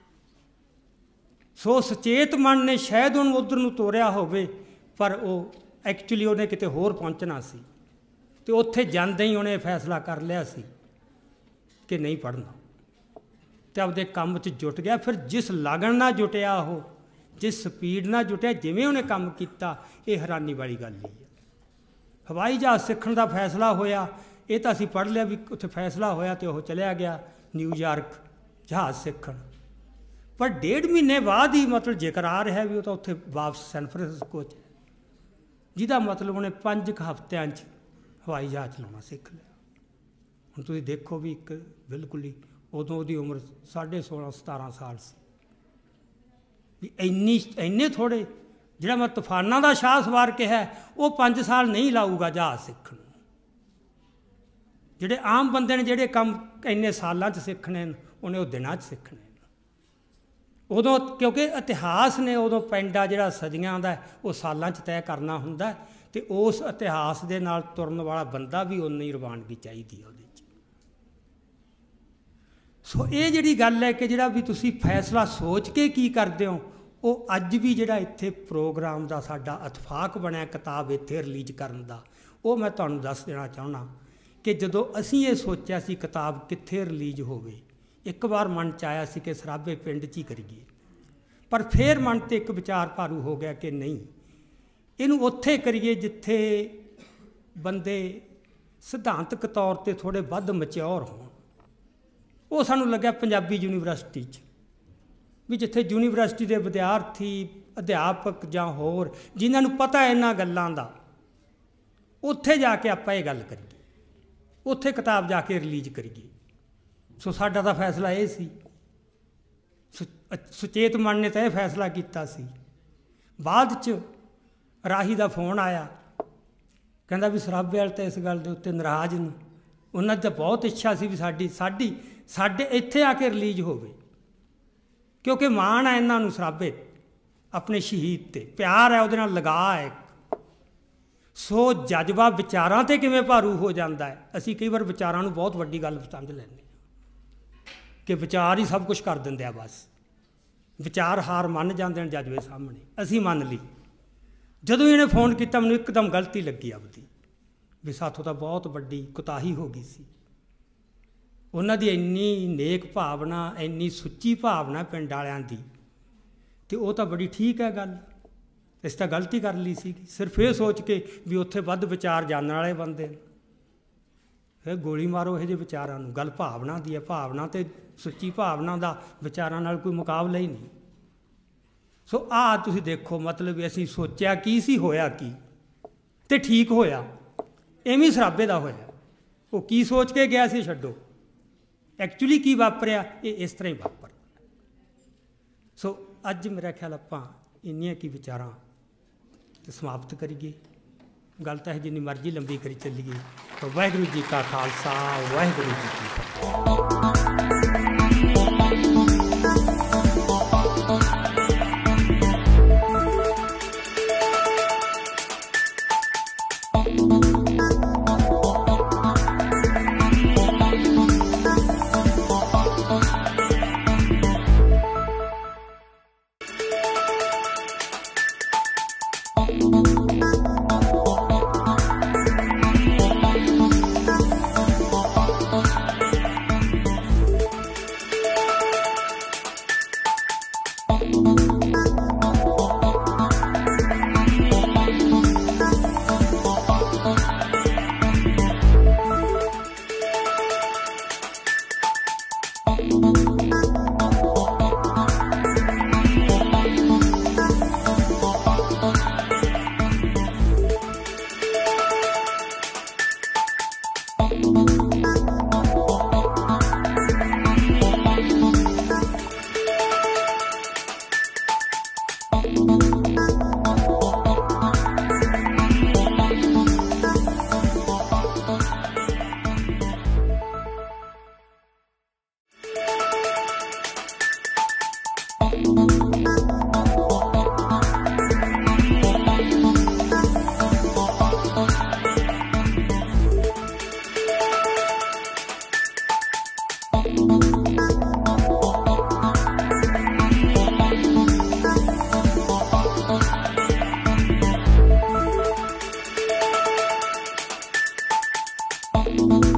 ਸੋ ਸੁਚੇਤ ਮਨ ਨੇ ਸ਼ਾਇਦ ਉਹਨੂੰ ਉੱਧਰ ਨੂੰ ਤੋਰਿਆ ਹੋਵੇ, ਪਰ ਉਹ ਐਕਚੁਅਲੀ ਉਹਨੇ ਕਿਤੇ ਹੋਰ ਪਹੁੰਚਣਾ ਸੀ, ਅਤੇ ਉੱਥੇ ਜਾਂਦੇ ਹੀ ਉਹਨੇ ਫੈਸਲਾ ਕਰ ਲਿਆ ਸੀ ਕਿ ਨਹੀਂ ਪੜ੍ਹਨਾ, ਅਤੇ ਆਪਦੇ ਕੰਮ 'ਚ ਜੁਟ ਗਿਆ। ਫਿਰ ਜਿਸ ਲਗਨ ਨਾਲ ਜੁਟਿਆ, ਉਹ ਜਿਸ ਸਪੀਡ ਨਾਲ ਜੁਟਿਆ, ਜਿਵੇਂ ਉਹਨੇ ਕੰਮ ਕੀਤਾ, ਇਹ ਹੈਰਾਨੀ ਵਾਲੀ ਗੱਲ ਹੀ ਹੈ। ਹਵਾਈ ਜਹਾਜ਼ ਸਿੱਖਣ ਦਾ ਫੈਸਲਾ ਹੋਇਆ, ਇਹ ਤਾਂ ਅਸੀਂ ਪੜ੍ਹ ਲਿਆ ਵੀ ਉੱਥੇ ਫੈਸਲਾ ਹੋਇਆ ਅਤੇ ਉਹ ਚਲਿਆ ਗਿਆ ਨਿਊਯਾਰਕ ਜਹਾਜ਼ ਸਿੱਖਣ। ਪਰ ਡੇਢ ਮਹੀਨੇ ਬਾਅਦ ਹੀ ਮਤਲਬ ਜ਼ਿਕਰ ਆ ਰਿਹਾ ਵੀ ਉਹ ਤਾਂ ਉੱਥੇ ਵਾਪਸ ਸੈਨ ਫਰਾਂਸਿਸਕੋ 'ਚ, ਜਿਹਦਾ ਮਤਲਬ ਉਹਨੇ ਪੰਜ ਕੁ ਹਫ਼ਤਿਆਂ 'ਚ ਹਵਾਈ ਜਹਾਜ਼ ਚਲਾਉਣਾ ਸਿੱਖ ਲਿਆ। ਹੁਣ ਤੁਸੀਂ ਦੇਖੋ ਵੀ ਇੱਕ ਬਿਲਕੁਲ ਹੀ, ਉਦੋਂ ਉਹਦੀ ਉਮਰ ਸਾਢੇ ਸੋਲਾਂ ਸਤਾਰਾਂ ਸਾਲ ਸੀ, ਵੀ ਇੰਨੀ ਇੰਨੇ ਥੋੜ੍ਹੇ। ਜਿਹੜਾ ਮੈਂ ਤੂਫਾਨਾਂ ਦਾ ਸ਼ਾਹ ਸਵਾਰ ਕਿਹਾ, ਉਹ ਪੰਜ ਸਾਲ ਨਹੀਂ ਲਾਊਗਾ ਜਹਾਜ਼ ਸਿੱਖਣ ਨੂੰ। ਜਿਹੜੇ ਆਮ ਬੰਦੇ ਨੇ ਜਿਹੜੇ ਕੰਮ ਇੰਨੇ ਸਾਲਾਂ 'ਚ ਸਿੱਖਣੇ ਨੇ, ਉਹਨੇ ਉਹ ਦਿਨਾਂ 'ਚ ਸਿੱਖਣੇ ਨੇ। ਉਦੋਂ ਕਿਉਂਕਿ ਇਤਿਹਾਸ ਨੇ ਉਦੋਂ ਪੈਂਡਾ ਜਿਹੜਾ ਸਦੀਆਂ ਦਾ ਉਹ ਸਾਲਾਂ 'ਚ ਤੈਅ ਕਰਨਾ ਹੁੰਦਾ, ਅਤੇ ਉਸ ਇਤਿਹਾਸ ਦੇ ਨਾਲ ਤੁਰਨ ਵਾਲਾ ਬੰਦਾ ਵੀ ਉਨੀ ਰਵਾਨਗੀ ਚਾਹੀਦੀ ਹੈ ਉਹਦੇ 'ਚ। ਸੋ ਇਹ ਜਿਹੜੀ ਗੱਲ ਹੈ ਕਿ ਜਿਹੜਾ ਵੀ ਤੁਸੀਂ ਫੈਸਲਾ ਸੋਚ ਕੇ ਕੀ ਕਰਦੇ ਹੋ, ਉਹ ਅੱਜ ਵੀ ਜਿਹੜਾ ਇੱਥੇ ਪ੍ਰੋਗਰਾਮ ਦਾ ਸਾਡਾ ਇਤਫਾਕ ਬਣਿਆ ਕਿਤਾਬ ਇੱਥੇ ਰਿਲੀਜ਼ ਕਰਨ ਦਾ, ਉਹ ਮੈਂ ਤੁਹਾਨੂੰ ਦੱਸ ਦੇਣਾ ਚਾਹੁੰਦਾ ਕਿ ਜਦੋਂ ਅਸੀਂ ਇਹ ਸੋਚਿਆ ਸੀ ਕਿਤਾਬ ਕਿੱਥੇ ਰਿਲੀਜ਼ ਹੋਵੇ, ਇੱਕ ਵਾਰ ਮਨ 'ਚ ਆਇਆ ਸੀ ਕਿ ਸਰਾਭੇ ਪਿੰਡ 'ਚ ਹੀ ਕਰੀਏ, ਪਰ ਫਿਰ ਮਨ 'ਤੇ ਇੱਕ ਵਿਚਾਰ ਭਾਰੂ ਹੋ ਗਿਆ ਕਿ ਨਹੀਂ, ਇਹਨੂੰ ਉੱਥੇ ਕਰੀਏ ਜਿੱਥੇ ਬੰਦੇ ਸਿਧਾਂਤਕ ਤੌਰ 'ਤੇ ਥੋੜ੍ਹੇ ਵੱਧ ਮੈਚਿਓਰ ਹੋਣ। ਉਹ ਸਾਨੂੰ ਲੱਗਿਆ ਪੰਜਾਬੀ ਯੂਨੀਵਰਸਿਟੀ 'ਚ, ਵੀ ਜਿੱਥੇ ਯੂਨੀਵਰਸਿਟੀ ਦੇ ਵਿਦਿਆਰਥੀ ਅਧਿਆਪਕ ਜਾਂ ਹੋਰ ਜਿਨ੍ਹਾਂ ਨੂੰ ਪਤਾ ਇਹਨਾਂ ਗੱਲਾਂ ਦਾ, ਉੱਥੇ ਜਾ ਕੇ ਆਪਾਂ ਇਹ ਗੱਲ ਕਰੀਏ, ਉੱਥੇ ਕਿਤਾਬ ਜਾ ਕੇ ਰਿਲੀਜ਼ ਕਰੀਏ। ਸੋ ਸਾਡਾ ਤਾਂ ਫੈਸਲਾ ਇਹ ਸੀ, ਸੁਚੇਤ ਮਨ ਨੇ ਤਾਂ ਇਹ ਫੈਸਲਾ ਕੀਤਾ ਸੀ। ਬਾਅਦ 'ਚ ਰਾਹੀ ਦਾ ਫੋਨ ਆਇਆ, ਕਹਿੰਦਾ ਵੀ ਸਰਾਭੇ ਵਾਲੇ ਤਾਂ ਇਸ ਗੱਲ ਦੇ ਉੱਤੇ ਨਾਰਾਜ਼ ਨੇ, ਉਹਨਾਂ ਦੀ ਤਾਂ ਬਹੁਤ ਇੱਛਾ ਸੀ ਵੀ ਸਾਡੀ ਸਾਡੀ ਸਾਡੇ ਇੱਥੇ ਆ ਕੇ ਰਿਲੀਜ਼ ਹੋਵੇ, ਕਿਉਂਕਿ ਮਾਣ ਹੈ ਇਹਨਾਂ ਨੂੰ ਸਰਾਭੇ ਆਪਣੇ ਸ਼ਹੀਦ 'ਤੇ, ਪਿਆਰ ਹੈ ਉਹਦੇ ਨਾਲ, ਲਗਾਅ ਹੈ। ਸੋ ਜਜ਼ਬਾ ਵਿਚਾਰਾਂ 'ਤੇ ਕਿਵੇਂ ਭਾਰੂ ਹੋ ਜਾਂਦਾ ਹੈ। ਅਸੀਂ ਕਈ ਵਾਰ ਵਿਚਾਰਾਂ ਨੂੰ ਬਹੁਤ ਵੱਡੀ ਗੱਲ ਸਮਝ ਲੈਂਦੇ ਹਾਂ ਕਿ ਵਿਚਾਰ ਹੀ ਸਭ ਕੁਛ ਕਰ ਦਿੰਦੇ ਆ, ਬਸ ਵਿਚਾਰ ਹਾਰ ਮੰਨ ਜਾਂਦੇ ਨੇ ਜਜ਼ਬੇ ਸਾਹਮਣੇ। ਅਸੀਂ ਮੰਨ ਲਈ। ਜਦੋਂ ਇਹਨੇ ਫੋਨ ਕੀਤਾ, ਮੈਨੂੰ ਇੱਕਦਮ ਗਲਤੀ ਲੱਗੀ ਆਪਦੀ, ਵੀ ਸਾਥੋਂ ਤਾਂ ਬਹੁਤ ਵੱਡੀ ਕੁਤਾਹੀ ਹੋ ਗਈ ਸੀ। ਉਹਨਾਂ ਦੀ ਇੰਨੀ ਨੇਕ ਭਾਵਨਾ, ਇੰਨੀ ਸੁੱਚੀ ਭਾਵਨਾ ਪਿੰਡ ਵਾਲਿਆਂ ਦੀ, ਅਤੇ ਉਹ ਤਾਂ ਬੜੀ ਠੀਕ ਹੈ ਗੱਲ, ਅਸੀਂ ਤਾਂ ਗਲਤੀ ਕਰ ਲਈ ਸੀਗੀ ਸਿਰਫ ਇਹ ਸੋਚ ਕੇ ਵੀ ਉੱਥੇ ਵੱਧ ਵਿਚਾਰ ਜਾਣਨ ਵਾਲੇ ਬੰਦੇ ਨੇ, ਇਹ ਗੋਲੀ ਮਾਰੋ ਇਹੋ ਜਿਹੇ ਵਿਚਾਰਾਂ ਨੂੰ। ਗੱਲ ਭਾਵਨਾ ਦੀ ਹੈ, ਭਾਵਨਾ ਅਤੇ ਸੁੱਚੀ ਭਾਵਨਾ ਦਾ ਵਿਚਾਰਾਂ ਨਾਲ ਕੋਈ ਮੁਕਾਬਲਾ ਹੀ ਨਹੀਂ। ਸੋ ਆਹ ਤੁਸੀਂ ਦੇਖੋ, ਮਤਲਬ ਵੀ ਅਸੀਂ ਸੋਚਿਆ ਕੀ ਸੀ, ਹੋਇਆ ਕੀ, ਅਤੇ ਠੀਕ ਹੋਇਆ। ਐਵੇਂ ਸਰਾਭੇ ਦਾ ਹੋਇਆ। ਉਹ ਕੀ ਸੋਚ ਕੇ ਗਿਆ ਸੀ ਛੱਡੋ, ਐਕਚੁਅਲੀ ਕੀ ਵਾਪਰਿਆ, ਇਹ ਇਸ ਤਰ੍ਹਾਂ ਹੀ ਵਾਪਰ। ਸੋ ਅੱਜ ਮੇਰਾ ਖਿਆਲ ਆਪਾਂ ਇੰਨੀਆਂ ਕੀ ਵਿਚਾਰਾਂ 'ਤੇ ਸਮਾਪਤ ਕਰੀਏ। ਗੱਲ ਤਾਂ ਇਹ ਜਿੰਨੀ ਮਰਜ਼ੀ ਲੰਬੀ ਕਰੀ ਚੱਲੀਏ। ਤਾਂ ਵਾਹਿਗੁਰੂ ਜੀ ਕਾ ਖਾਲਸਾ, ਵਾਹਿਗੁਰੂ ਜੀ ਕੀ ਫਤਿਹ। you.